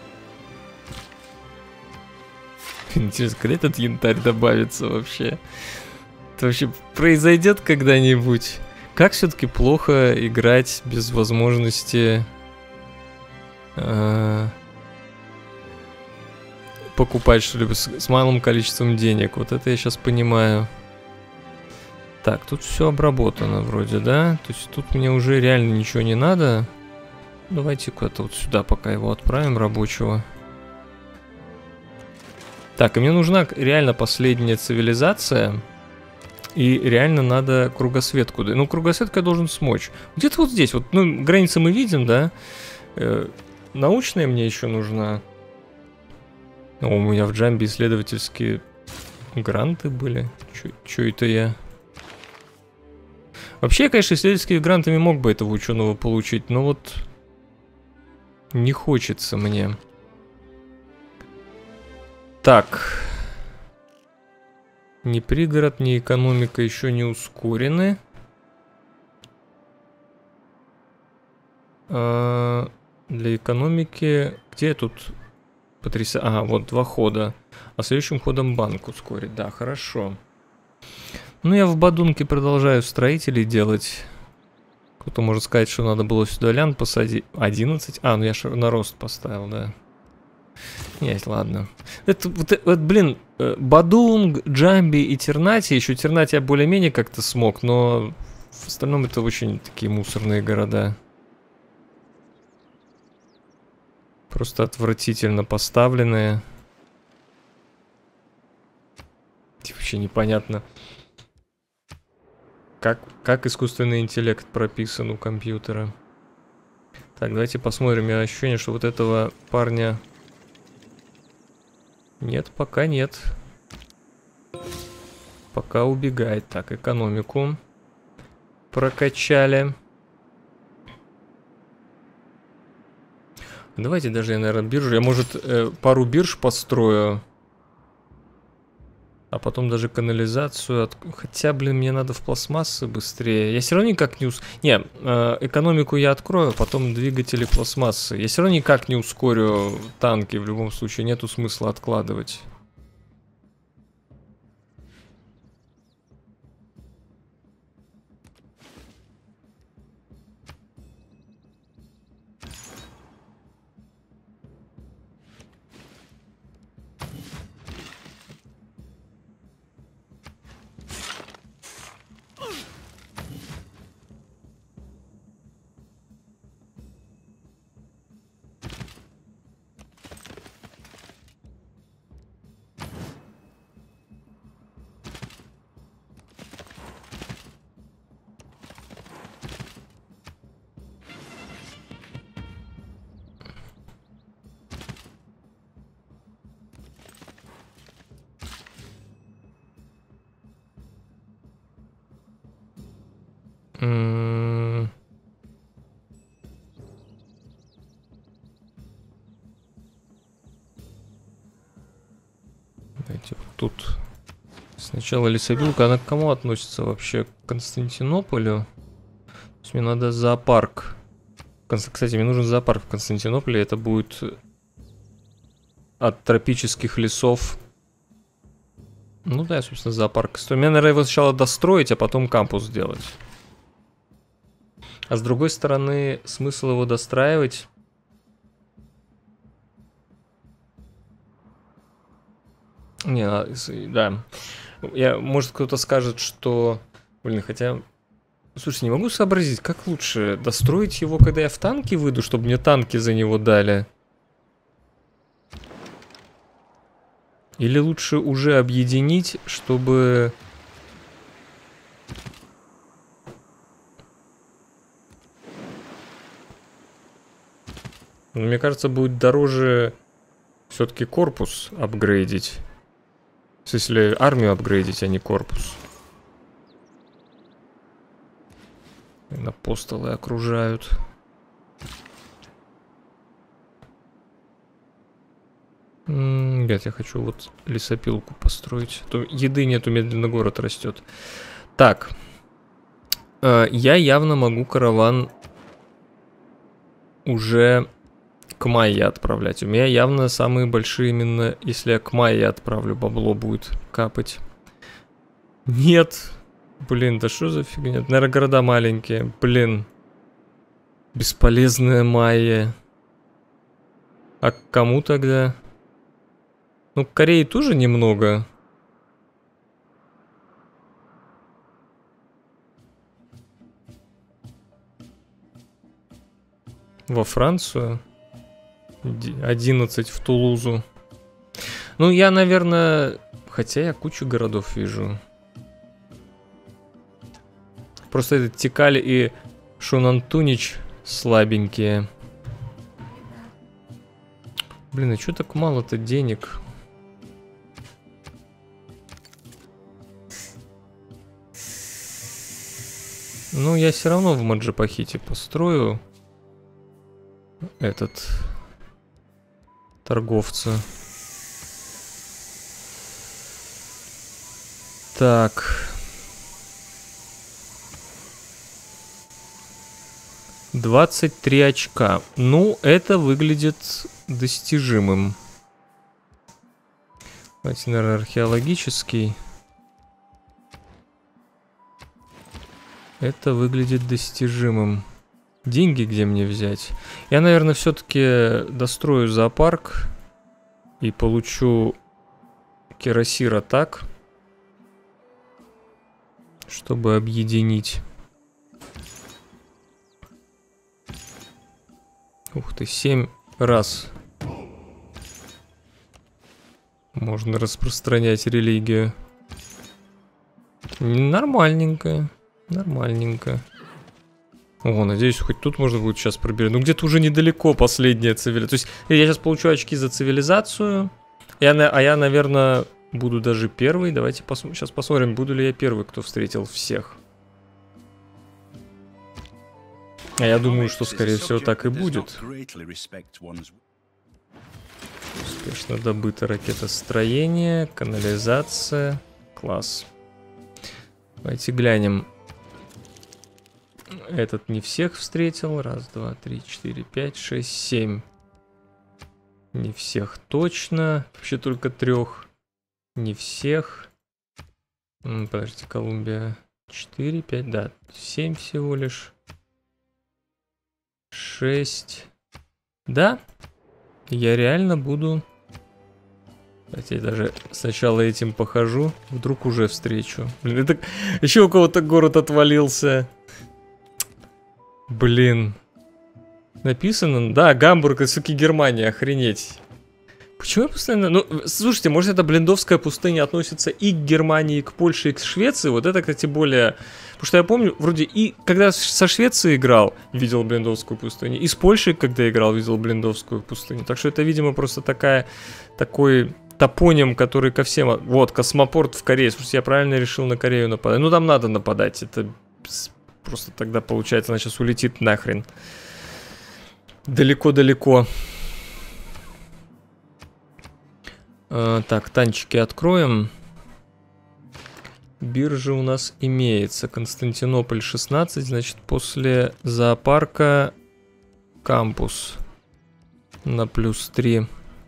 Интересно, когда этот янтарь добавится вообще? Это вообще произойдет когда-нибудь? Как все-таки плохо играть без возможности покупать что-либо с малым количеством денег? Вот это я сейчас понимаю. Так, тут все обработано вроде, да? То есть тут мне уже реально ничего не надо. Давайте куда-то вот сюда пока его отправим, рабочего. Так, и мне нужна реально последняя цивилизация. И реально надо кругосветку. Ну, кругосветку я должен смочь. Где-то вот здесь. Вот, ну, границы мы видим, да? Научная мне еще нужна. О, у меня в Джамбе исследовательские гранты были. Чё это я? Вообще, я, конечно, исследовательскими грантами мог бы этого ученого получить, но вот не хочется мне. Так. Ни пригород, ни экономика еще не ускорены. Для экономики... Где тут потрясающе? Ага, вот 2 хода. А следующим ходом банк ускорить. Да, хорошо. Ну, я в Бадунке продолжаю строителей делать. Кто-то может сказать, что надо было сюда лян посадить. 11? А, ну я же на рост поставил, да. Нет, ладно. Это, блин, Бадунг, Джамби и Тернати. Еще Тернати я более-менее как-то смог, но в остальном это очень такие мусорные города. Просто отвратительно поставленные. Вообще непонятно. Как искусственный интеллект прописан у компьютера. Так, давайте посмотрим. У меня ощущение, что вот этого парня... Нет, пока нет. Пока убегает. Так, экономику прокачали. Давайте даже я, наверное, биржу. Я, может, пару бирж построю. А потом даже канализацию. Хотя, блин, мне надо в пластмассы быстрее. Я все равно никак не... Не, экономику я открою, а потом двигатели пластмассы. Я все равно никак не ускорю танки. В любом случае, нету смысла откладывать. Давайте вот тут сначала лесопилка. Она к кому относится вообще? К Константинополю? То есть мне надо зоопарк. Кстати, мне нужен зоопарк в Константинополе. Это будет от тропических лесов. Ну да, собственно, зоопарк. Мне, наверное, его сначала достроить, а потом кампус сделать. А с другой стороны, смысл его достраивать... Не, да. Может, кто-то скажет, что... Блин, хотя... Слушай, не могу сообразить, как лучше достроить его, когда я в танки выйду, чтобы мне танки за него дали? Или лучше уже объединить, чтобы... Мне кажется, будет дороже все-таки корпус апгрейдить. В смысле, армию апгрейдить, а не корпус. Апостолы окружают. Нет, я хочу вот лесопилку построить. А то еды нету, медленно город растет. Так. Я явно могу караван уже к Майе отправлять. У меня явно самые большие именно, если я к Майе отправлю, бабло будет капать. Нет. Блин, да что за фигня? Наверное, города маленькие. Блин. Бесполезная Майя. А к кому тогда? Ну, к Корее тоже немного. Во Францию. 11 в Тулузу. Ну, я, наверное... Хотя я кучу городов вижу. Просто этот Тикаль и Шонантунич слабенькие. Блин, а чё так мало-то денег? Ну, я все равно в Маджапахите построю этот торговца. Так. 23 очка. Ну, это выглядит достижимым. Давайте, наверное, археологический. Это выглядит достижимым. Деньги где мне взять? Я, наверное, все-таки дострою зоопарк и получу кирасира так, чтобы объединить. Ух ты, 7 раз можно распространять религию. Нормальненько. Нормальненько. О, надеюсь, хоть тут можно будет сейчас пробирать. Ну, где-то уже недалеко последняя цивилизация. То есть, я сейчас получу очки за цивилизацию. А я, наверное, буду даже первый. Давайте сейчас посмотрим, буду ли я первый, кто встретил всех. А я думаю, что, скорее всего, так и будет. Успешно добыто ракетостроение, канализация. Класс. Давайте глянем. Этот не всех встретил. Раз, два, три, четыре, пять, шесть, 7. Не всех точно. Вообще только 3. Не всех. Подождите, Колумбия. 4, 5, да. 7 всего лишь. 6. Да. Я реально буду... Давайте я даже сначала этим похожу. Вдруг уже встречу. Блин, это... Еще у кого-то город отвалился. Блин. Написано? Да, Гамбург, это, суки, Германия, охренеть. Почему я постоянно... Ну, слушайте, может, эта Блиндовская пустыня относится и к Германии, и к Польше, и к Швеции? Вот это, кстати, более... Потому что я помню, вроде и когда со Швецией играл, видел Блиндовскую пустыню, и с Польшей, когда играл, видел Блиндовскую пустыню. Так что это, видимо, просто такой топоним, который ко всем... Вот, космопорт в Корее. Слушайте, я правильно решил на Корею нападать. Ну, там надо нападать. Это просто тогда, получается, она сейчас улетит нахрен. Далеко-далеко. Так, танчики откроем. Биржа у нас имеется. Константинополь 16, значит, после зоопарка кампус на +3.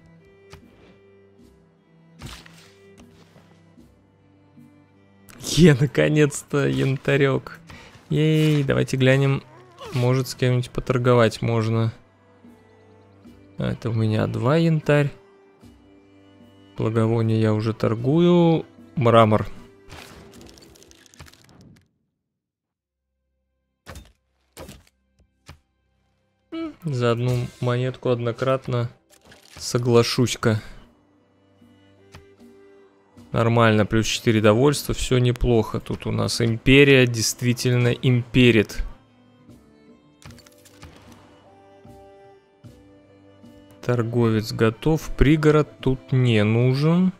Наконец-то янтарек. Ей, давайте глянем. Может, с кем-нибудь поторговать можно. Это у меня 2 янтарь. Благовоние я уже торгую. Мрамор. За одну монетку однократно соглашусь-ка. Нормально, плюс 4 довольства, все неплохо. Тут у нас империя действительно империт. Торговец готов. Пригород тут не нужен.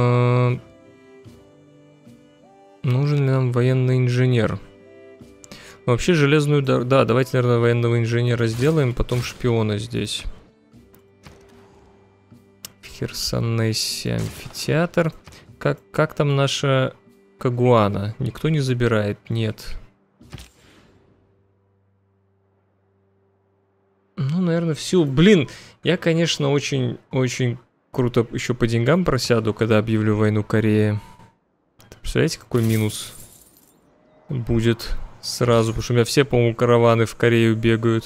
Нужен ли нам военный инженер? Вообще железную дорогу... Да, давайте, наверное, военного инженера сделаем, потом шпиона здесь. В Херсонесе амфитеатр. Как там наша Кагуана? Никто не забирает? Нет. Ну, наверное, все. Блин, я, конечно, очень круто еще по деньгам просяду, когда объявлю войну Корее. Представляете, какой минус будет сразу? Потому что у меня все, по-моему, караваны в Корею бегают.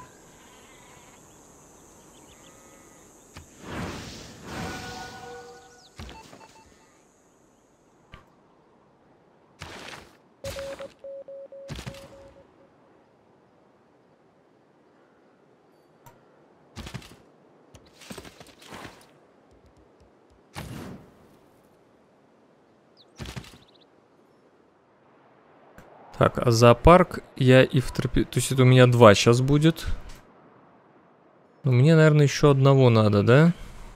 Так, а зоопарк я и в тропе... То есть это у меня 2 сейчас будет. Но мне, наверное, еще одного надо, да?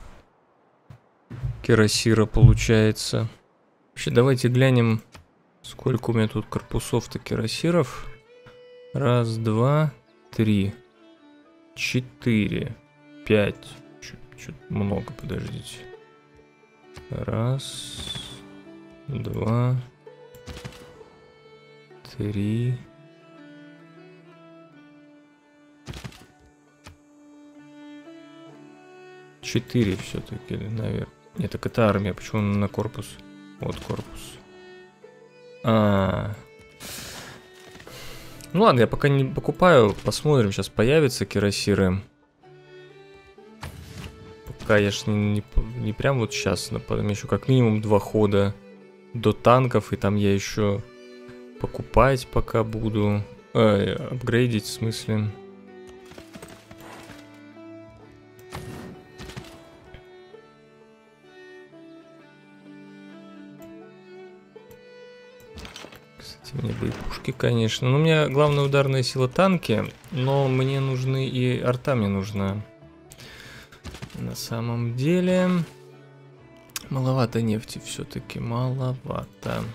Кирасира получается. Вообще, давайте глянем, сколько у меня тут корпусов-то кирасиров. 1, 2, 3, 4, 5. Что-то много, подождите. 1, 2, 3. Четыре все-таки, наверное. Нет, так это армия. Почему он на корпус? Вот корпус. Ну ладно, я пока не покупаю. Посмотрим, сейчас появятся кирасиры. Пока я ж не прям вот сейчас. Потом еще как минимум 2 хода до танков. И там я еще покупать пока буду. Апгрейдить в смысле. Мне бы и пушки, конечно. Но у меня главная ударная сила танки. Но мне нужны и арта мне нужна. На самом деле... Маловато нефти все-таки. Маловато.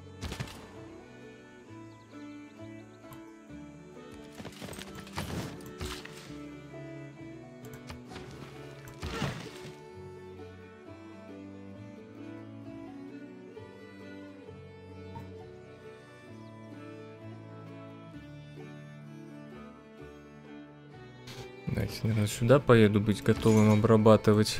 Давайте, наверное, сюда поеду быть готовым обрабатывать.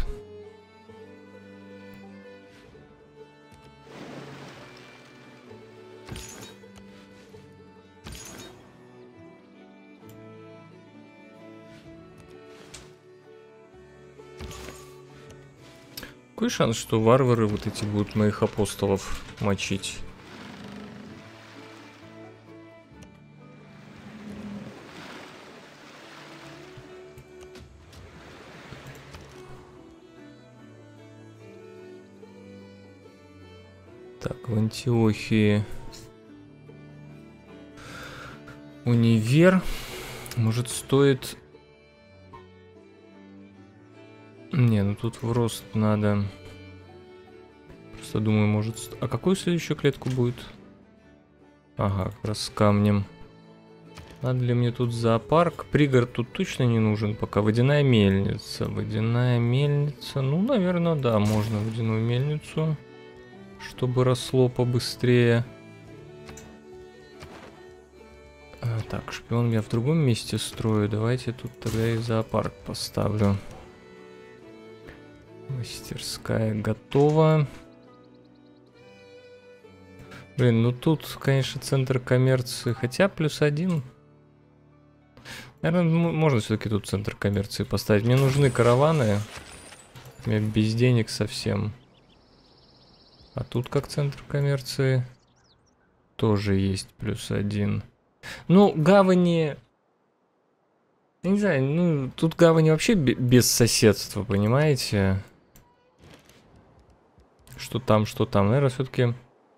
Какой шанс, что варвары вот эти будут моих апостолов мочить? Так, в Антиохии универ. Может, стоит... Не, ну тут в рост надо. Просто думаю, может... А какую следующую клетку будет? Ага, как раз с камнем. Надо ли мне тут зоопарк? Пригород тут точно не нужен пока. Водяная мельница. Водяная мельница. Ну, наверное, да, можно водяную мельницу. Чтобы росло побыстрее. Так, шпион я в другом месте строю. Давайте тут тогда и зоопарк поставлю. Мастерская готова. Блин, ну тут, конечно, центр коммерции. Хотя +1. Наверное, можно все-таки тут центр коммерции поставить. Мне нужны караваны. У меня без денег совсем. А тут как центр коммерции тоже есть +1. Ну, гавани... Я не знаю, ну, тут гавани вообще без соседства, понимаете? Что там, что там. Наверное, все-таки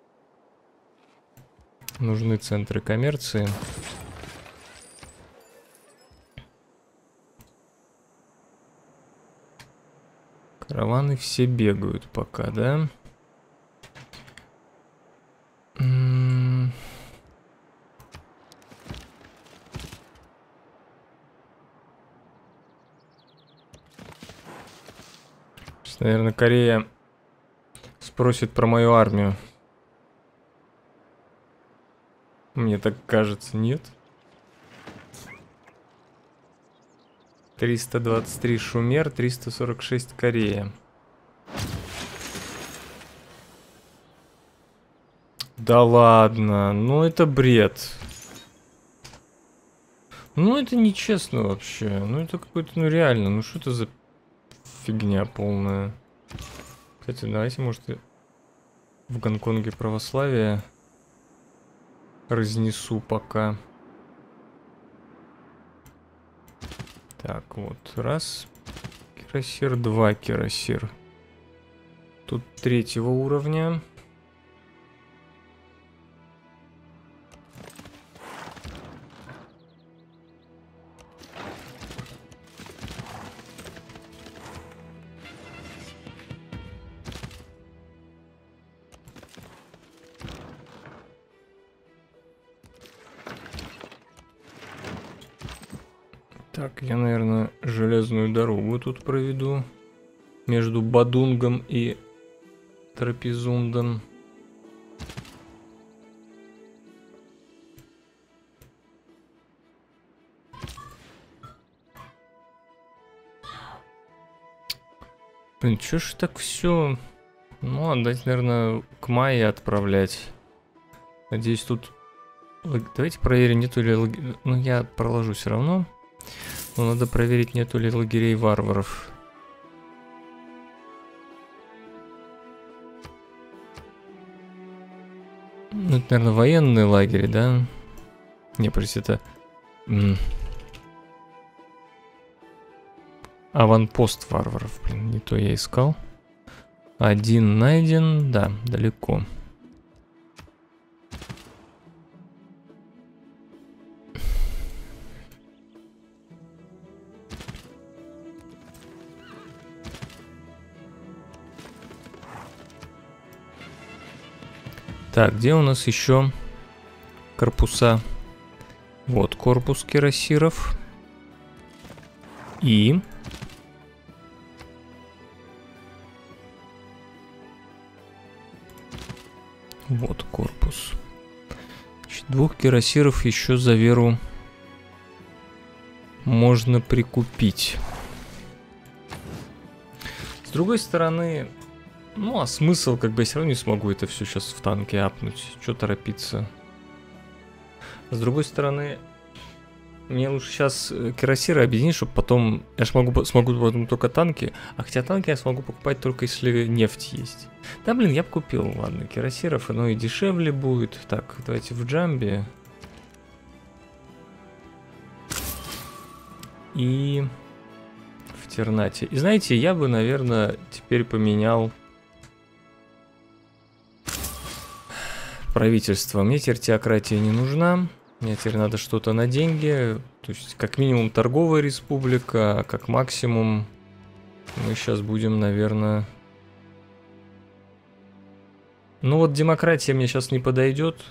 нужны центры коммерции. Караваны все бегают пока, да? Наверное, Корея спросит про мою армию. Мне так кажется, нет? 323 Шумер, 346 Корея. Да ладно, ну это бред. Ну это нечестно вообще. Ну это какой-то, ну реально, ну что это за фигня полная. Кстати, давайте, может, в Гонконге православие разнесу пока. Так, вот, раз кирасир, два кирасир. Тут 3-го уровня. Так, я, наверное, железную дорогу тут проведу между Бадунгом и Трапезундом. Блин, чё ж так все? Ну, отдать, наверное, к Майе отправлять. Надеюсь, тут... Давайте проверим, нету ли... Ну, я проложу все равно. Но надо проверить, нету ли лагерей варваров. Ну, это, наверное, военные лагеря, да? Не, простите, это... Аванпост варваров, блин, не то я искал. Один найден, да, далеко. Так, где у нас еще корпуса? Вот корпус кирасиров. И... Вот корпус. Значит, 2 кирасиров еще за веру можно прикупить. С другой стороны, ну а смысл, как бы я все равно не смогу это все сейчас в танке апнуть. Че торопиться? С другой стороны, мне лучше сейчас кирасиры объединить, чтобы потом... Я ж смогу потом только танки, а хотя танки я смогу покупать только если нефть есть. Да, блин, я бы купил, ладно, кирасиров, оно и дешевле будет. Так, давайте в Джамби. И в Тернате. И знаете, я бы, наверное, теперь поменял правительство. Мне теперь теократия не нужна. Мне теперь надо что-то на деньги. То есть, как минимум, торговая республика, а как максимум мы сейчас будем, наверное... Ну вот демократия мне сейчас не подойдет.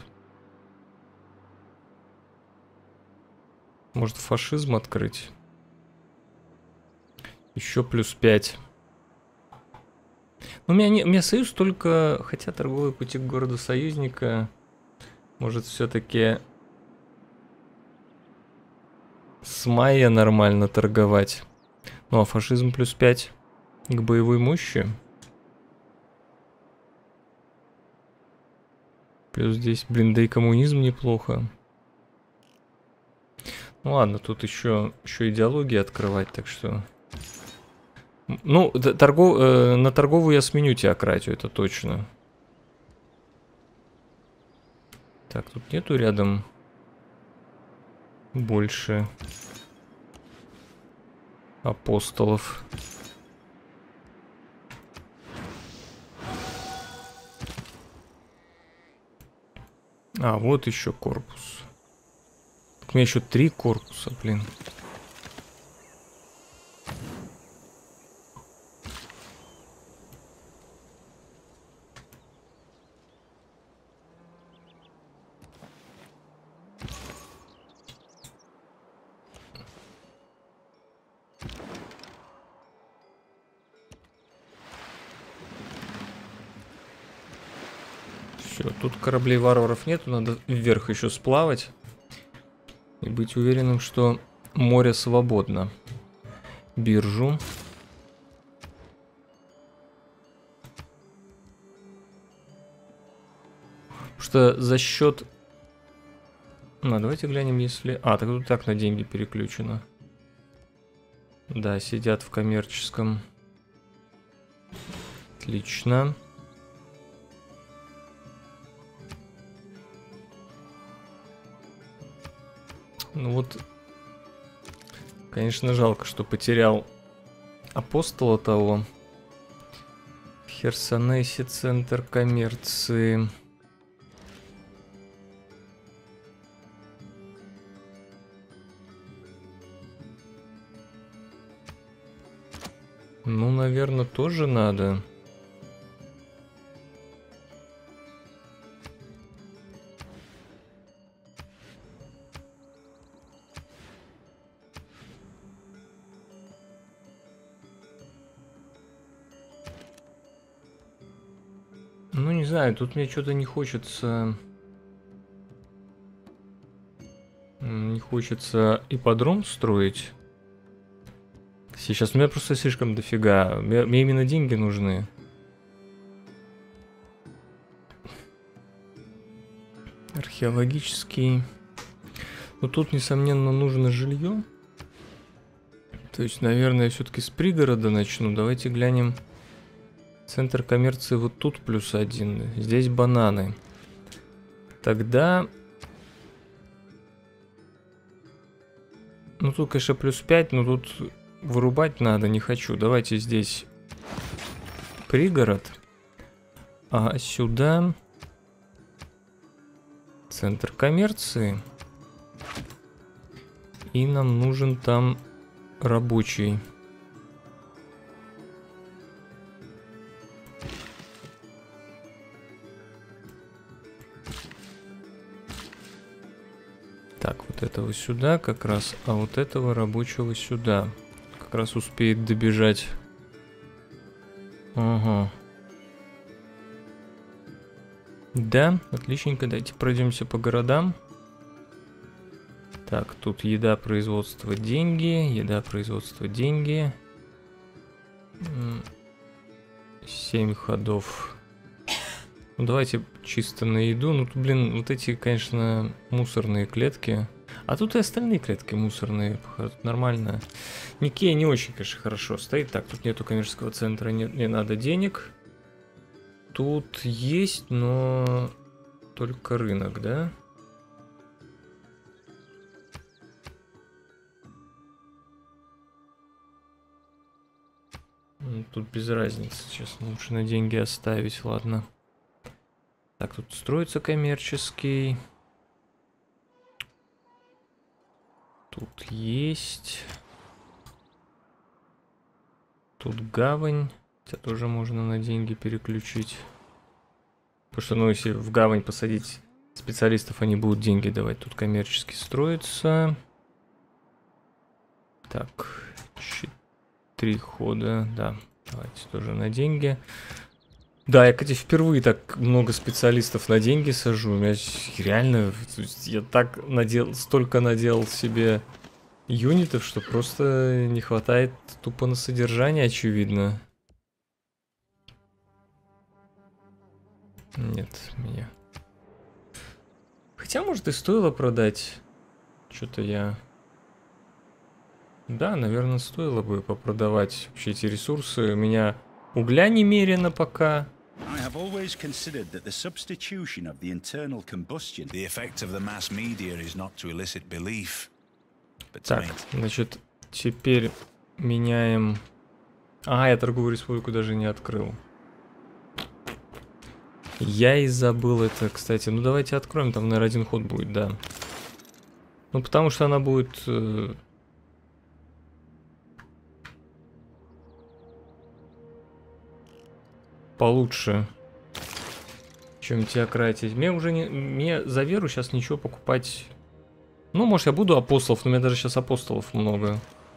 Может, фашизм открыть? Еще плюс 5. У меня союз только... Хотя торговые пути к городу союзника... Может, все-таки... С Майя нормально торговать. Ну а фашизм плюс 5 к боевой мощи. Плюс здесь, блин, да и коммунизм неплохо. Ну ладно, тут еще идеологии открывать, так что... Ну, на торговую я сменю теократию, это точно. Так, тут нету рядом больше апостолов. А, вот еще корпус. Так, у меня еще 3 корпуса, блин. Все, тут кораблей варваров нету, надо вверх еще сплавать. И быть уверенным, что море свободно. Биржу. Что за счет... давайте глянем, если... так тут так на деньги переключено. Да, сидят в коммерческом. Отлично. Ну вот, конечно, жалко, что потерял апостола того. В Херсонесе центр коммерции. Ну, наверное, тоже надо. Ну, не знаю, тут мне что-то не хочется... Не хочется ипподром строить. Сейчас у меня просто слишком дофига. Мне именно деньги нужны. Археологический. Ну, тут, несомненно, нужно жилье. То есть, наверное, я все-таки с пригорода начну. Давайте глянем. Центр коммерции вот тут +1. Здесь бананы. Тогда... Ну, тут, конечно, +5, но тут вырубать надо, не хочу. Давайте здесь пригород. А сюда... Центр коммерции. И нам нужен там рабочий. Так, вот этого сюда как раз, а вот этого рабочего сюда. Как раз успеет добежать. Ага. Да, отличненько. Давайте пройдемся по городам. Так, тут еда, производство, деньги. Еда, производство, деньги. 7 ходов. Ну, давайте чисто на еду. Ну, тут, блин, вот эти, конечно, мусорные клетки. А тут и остальные клетки мусорные. Тут нормально. Никея не очень, конечно, хорошо стоит. Так, тут нету коммерческого центра, не надо денег. Тут есть, но только рынок, да? Тут без разницы, честно. Лучше на деньги оставить, ладно. Так, тут строится коммерческий. Тут есть. Тут гавань. Хотя тоже можно на деньги переключить. Потому что, ну, если в гавань посадить специалистов, они будут деньги давать. Тут коммерческий строится. Так, 4 хода, да. Давайте тоже на деньги. Да, я, кстати, впервые так много специалистов на деньги сажу. У меня реально, я так столько наделал себе юнитов, что просто не хватает тупо на содержание, очевидно. Нет, меня. Хотя, может, и стоило продать. Что-то я... Да, наверное, стоило бы попродавать вообще эти ресурсы. У меня угля немерено пока. I have always considered that the substitution of the internal combustion, the effect of the mass media is not to elicit belief. Так, значит, теперь меняем... я торговую республику даже не открыл. Я и забыл это, кстати. Ну, давайте откроем, там, наверное, один ход будет, да. Ну, потому что она будет... получше, чем теократия. Мне уже не... Мне за веру сейчас ничего покупать... Ну, может, я буду апостолов, но у меня даже сейчас апостолов много.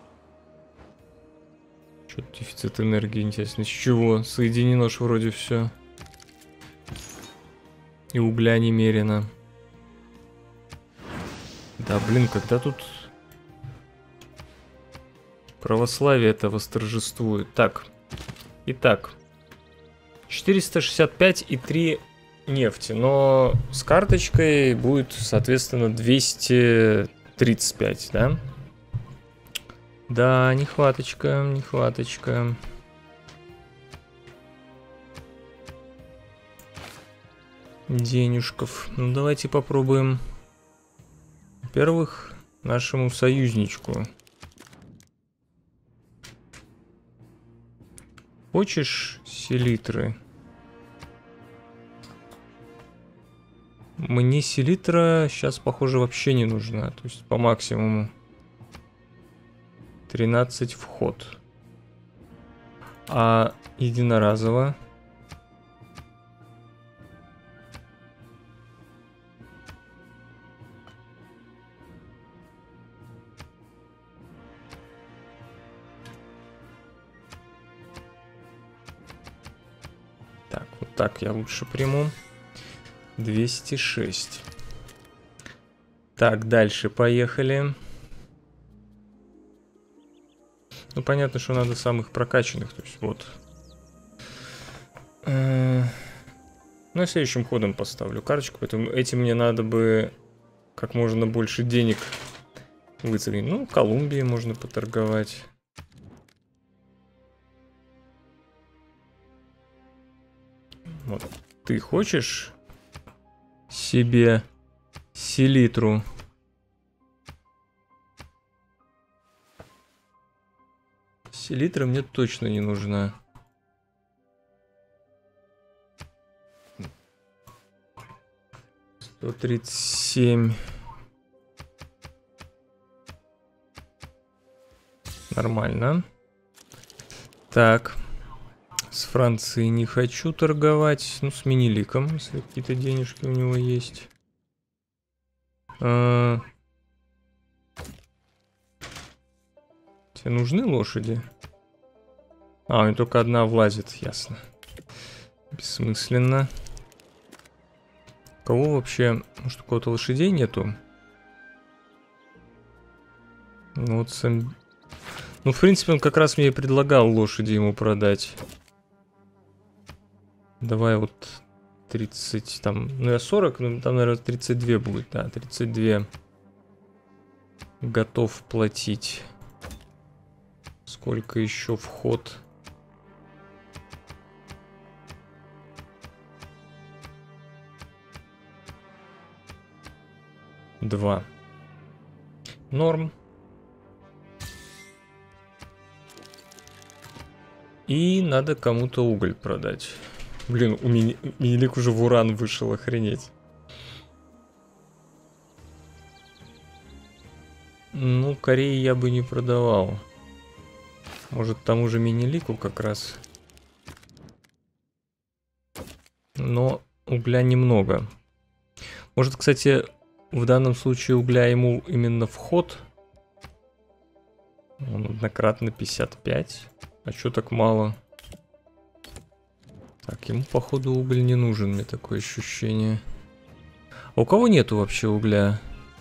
Что-то дефицит энергии, интересно. С чего? Соединено ж вроде все. И угля немерено. Да, блин, когда тут православие-то восторжествует. Так, итак, 465,3 нефти, но с карточкой будет, соответственно, 235, да? Да, нехваточка, нехваточка. Денежков. Ну, давайте попробуем. Во-первых, нашему союзничку. Хочешь селитры? Мне селитра сейчас, похоже, вообще не нужна. То есть по максимуму. 13 вход. А единоразово? Так, вот так я лучше приму. 206. Так, дальше поехали. Ну, понятно, что надо самых прокачанных. То есть, вот. Ну, я следующим ходом поставлю карточку. Поэтому этим мне надо бы как можно больше денег выцепить. Ну, в Колумбии можно поторговать. Вот. Ты хочешь себе селитру? Селитра мне точно не нужна. $137. Нормально. Так. С Францией не хочу торговать. Ну, с Менеликом, если какие-то денежки у него есть. Тебе нужны лошади? А, у меня только одна влазит, ясно. Бессмысленно. У кого вообще... Может, у кого-то лошадей нету? Ну, вот сам... Ну, в принципе, он как раз мне и предлагал лошади ему продать. Давай вот 30, там... Ну, я 40, ну, там, наверное, 32 будет. Да, 32. Готов платить. Сколько еще вход? Два. Норм. И надо кому-то уголь продать. Блин, у Менелик уже в уран вышел, охренеть. Ну, Кореи я бы не продавал. Может, тому же Менелику как раз. Но угля немного. Может, кстати, в данном случае угля ему именно вход. Он однократно 55. А чё так мало? Так, ему, походу, уголь не нужен, мне такое ощущение. А у кого нету вообще угля?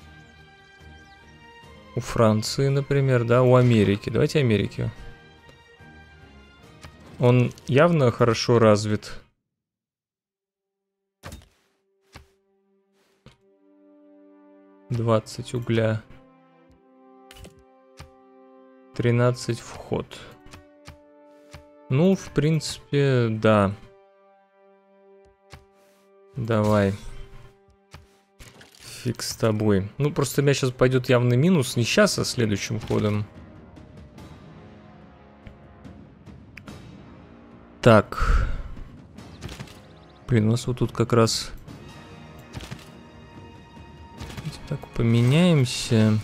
У Франции, например, да? У Америки. Давайте Америки. Он явно хорошо развит. $20 угля. 13 вход. Ну, в принципе, да. Давай. Фиг с тобой. Ну, просто у меня сейчас пойдет явный минус. Не сейчас, а следующим ходом. Так. Блин, у нас вот тут как раз... Так, поменяемся.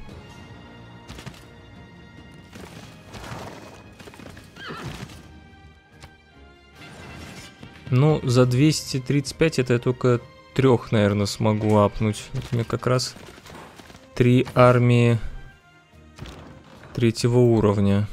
Ну, за 235 это я только 3, наверное, смогу апнуть. Вот у меня как раз 3 армии 3-го уровня.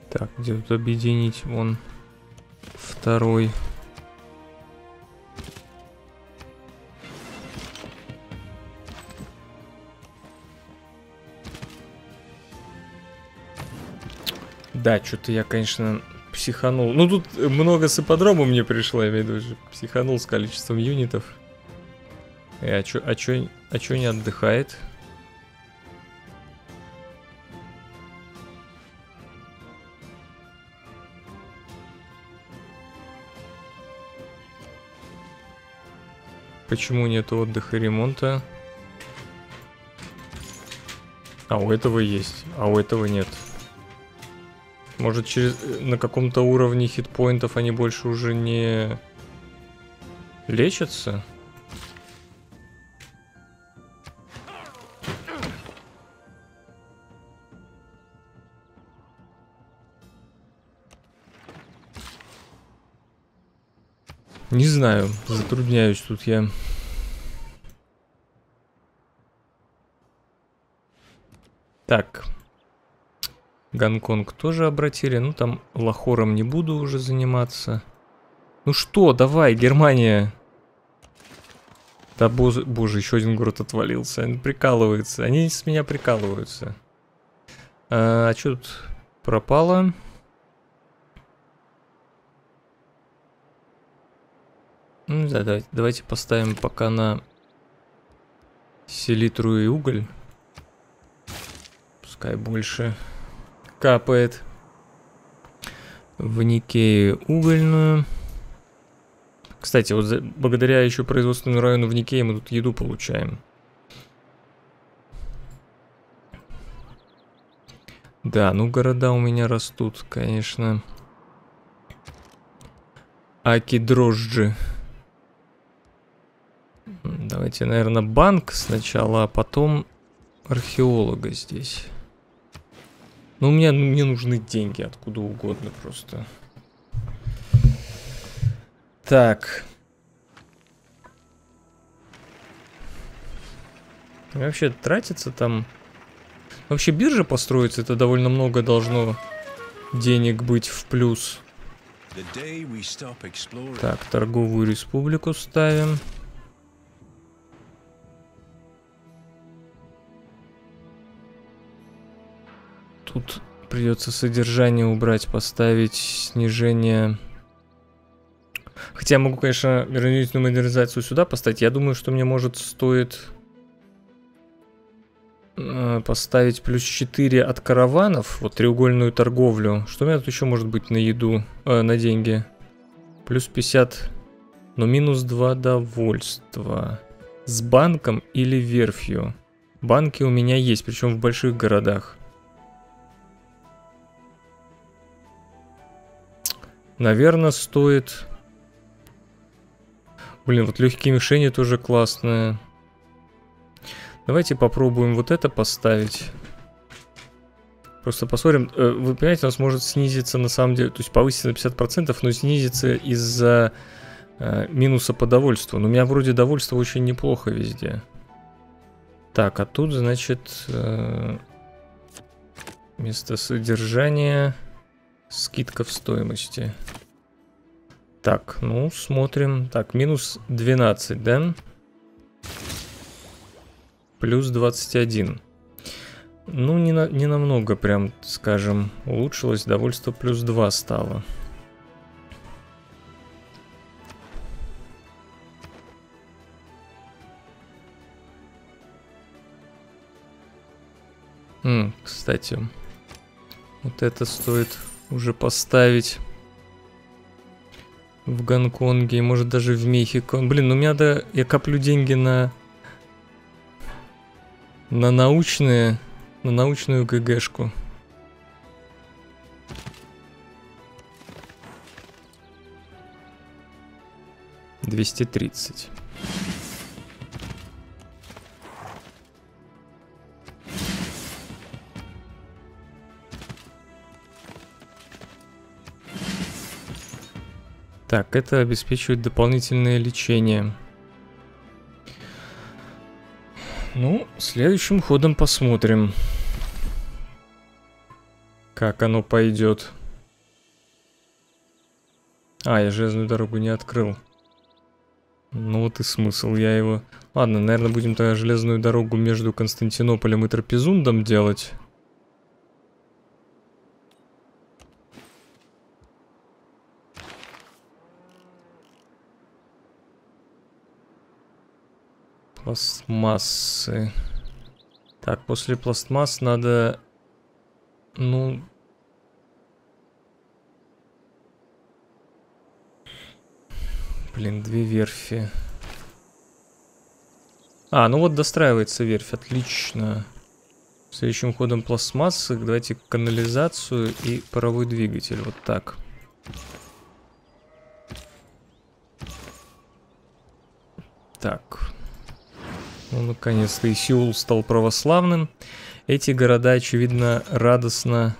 Так, где тут объединить? Вон второй. Да, что-то я, конечно, психанул. Ну, тут много с ипподрома мне пришло, я имею в виду, психанул с количеством юнитов. А чё не отдыхает? Почему нет отдыха и ремонта? А у этого есть, а у этого нет. Может, на каком-то уровне хитпоинтов они больше уже не лечатся? Не знаю, затрудняюсь тут я. Так. Гонконг тоже обратили. Ну, там Лахором не буду уже заниматься. Ну что, давай, Германия. Да боже, еще один город отвалился. Они прикалываются. Они с меня прикалываются. А что тут пропало? Ну, да, давайте поставим пока на селитру и уголь. Пускай больше капает. В Никее угольную. Кстати, вот благодаря еще производственному району в Никее мы тут еду получаем. Да, ну города у меня растут, конечно. Аки-дрожжи. Давайте, наверное, банк сначала, а потом археолога здесь. Ну, мне нужны деньги откуда угодно просто. Так. Вообще тратится там... Вообще биржа построится, это довольно много должно денег быть в плюс. Так, торговую республику ставим. Тут придется содержание убрать, поставить снижение. Хотя я могу, конечно, вернуть модернизацию сюда поставить. Я думаю, что мне может стоит поставить плюс 4 от караванов. Вот треугольную торговлю. Что у меня тут еще может быть на еду, на деньги? Плюс 50, но минус 2 довольства. С банком или верфью? Банки у меня есть, причем в больших городах. Наверное, стоит... Блин, вот легкие мишени тоже классные. Давайте попробуем вот это поставить. Просто посмотрим. Вы понимаете, у нас может снизиться на самом деле, то есть повыситься на 50%, но снизится из-за минуса по довольству. Но у меня вроде довольство очень неплохо везде. Так, а тут, значит, место содержания, скидка в стоимости. Так, ну, смотрим. Так, минус 12, да? Плюс 21. Ну, не намного прям, скажем, улучшилось. Довольство плюс 2 стало. Кстати, вот это стоит уже поставить в Гонконге, может даже в Мехико. Блин, ну мне надо, я коплю деньги на научную ГГшку. $230. Так, это обеспечивает дополнительное лечение. Ну, следующим ходом посмотрим, как оно пойдет. А, я железную дорогу не открыл. Ну вот и смысл, я его... Ладно, наверное, будем тогда железную дорогу между Константинополем и Трапезундом делать. Пластмассы. Так, после пластмасс надо... Ну... Блин, 2 верфи. А, ну вот достраивается верфь, отлично. Следующим ходом пластмассы давайте канализацию и паровой двигатель, вот так. Так. Ну, наконец-то и Сеул стал православным. Эти города, очевидно, радостно...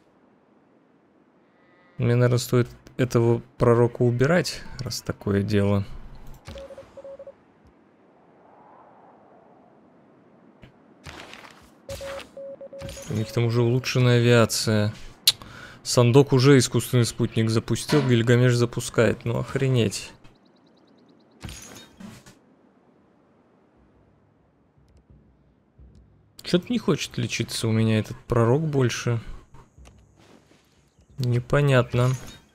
Мне, наверное, стоит этого пророка убирать, раз такое дело. У них там уже улучшенная авиация. Сандок уже искусственный спутник запустил, Гильгамеш запускает. Ну, охренеть. Что-то не хочет лечиться у меня этот пророк больше. Непонятно.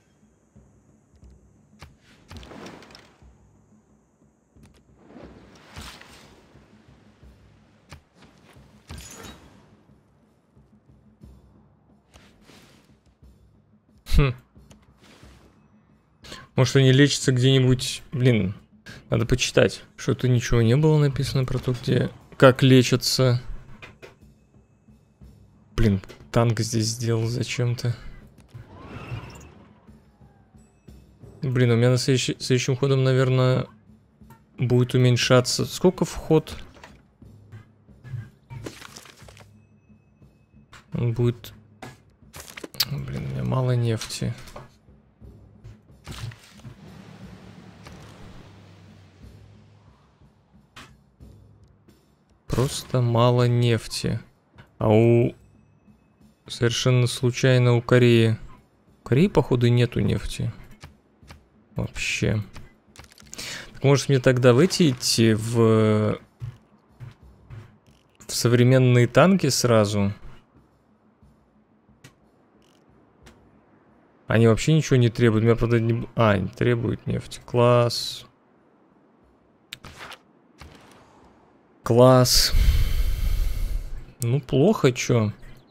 Может, они лечатся где-нибудь... Блин, надо почитать. Что-то ничего не было написано про то, где... Как лечатся. Блин, танк здесь сделал зачем-то. Блин, у меня на следующим ходом, наверное, будет уменьшаться. Сколько вход? Он будет... Блин, у меня мало нефти. Просто мало нефти. А у... Совершенно случайно у Кореи... У Кореи, походу, нету нефти. Вообще. Так может мне тогда в эти идти в современные танки сразу? Они вообще ничего не требуют. Меня, правда, не... А, не требуют нефти. Класс. Класс. Ну, плохо, чё?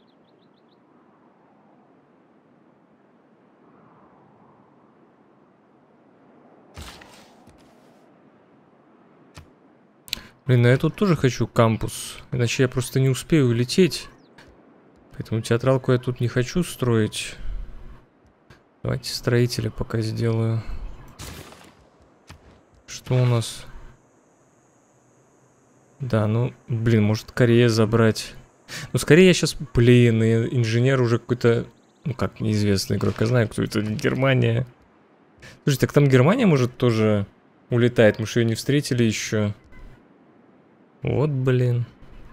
Блин, ну я тут тоже хочу кампус. Иначе я просто не успею улететь. Поэтому театралку я тут не хочу строить. Давайте строителя пока сделаю. Что у нас? Да, ну, блин, может Корея забрать. Ну, скорее я сейчас, блин, инженер уже какой-то, ну как, неизвестный игрок. Я знаю, кто это, Германия. Слушай, так там Германия, может, тоже улетает? Мы же ее не встретили еще. Вот, блин.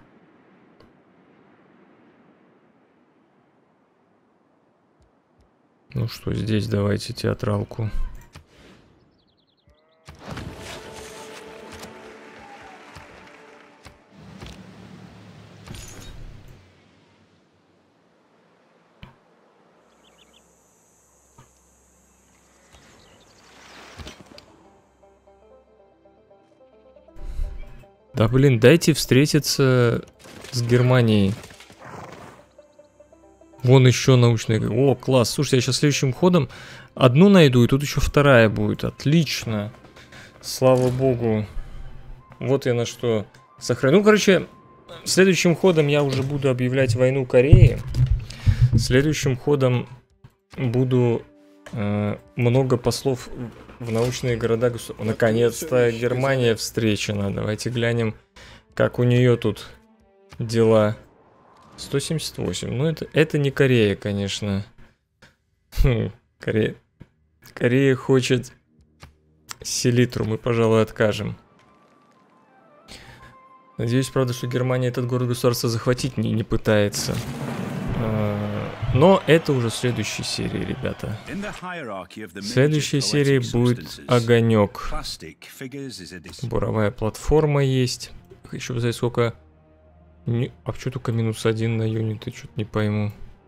Ну что, здесь давайте театралку. Да блин, дайте встретиться с Германией. Вон еще научная... О, класс. Слушайте, я сейчас следующим ходом одну найду, и тут еще вторая будет. Отлично. Слава богу. Вот я на что сохраню. Ну, короче, следующим ходом я уже буду объявлять войну Корее. Следующим ходом буду много послов в научные города. Наконец-то Германия встречена. Давайте глянем, как у нее тут дела. 178. Ну, это не Корея, конечно. Корея хочет селитру. Мы, пожалуй, откажем. Надеюсь, правда, что Германия этот город-государство захватить не пытается. Но это уже в следующей серии, ребята. В следующей серии будет огонек. Буровая платформа есть. Еще, знаете, сколько... А что только -1 на юниты? Что-то не пойму.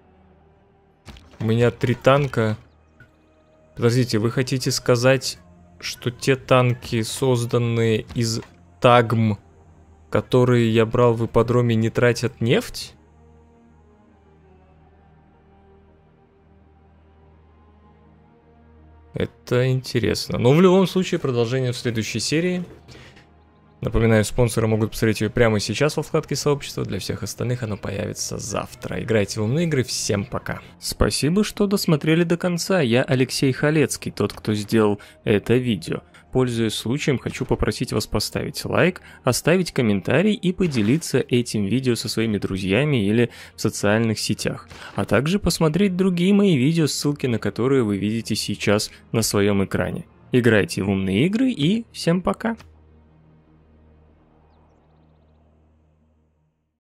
У меня 3 танка. Подождите, вы хотите сказать, что те танки, созданные из тагм, которые я брал в ипподроме, не тратят нефть? Это интересно. Но в любом случае продолжение в следующей серии. Напоминаю, спонсоры могут посмотреть ее прямо сейчас во вкладке сообщества. Для всех остальных оно появится завтра. Играйте в умные игры. Всем пока. Спасибо, что досмотрели до конца. Я Алексей Халецкий, тот, кто сделал это видео. Пользуясь случаем, хочу попросить вас поставить лайк, оставить комментарий и поделиться этим видео со своими друзьями или в социальных сетях. А также посмотреть другие мои видео, ссылки на которые вы видите сейчас на своем экране. Играйте в умные игры и всем пока.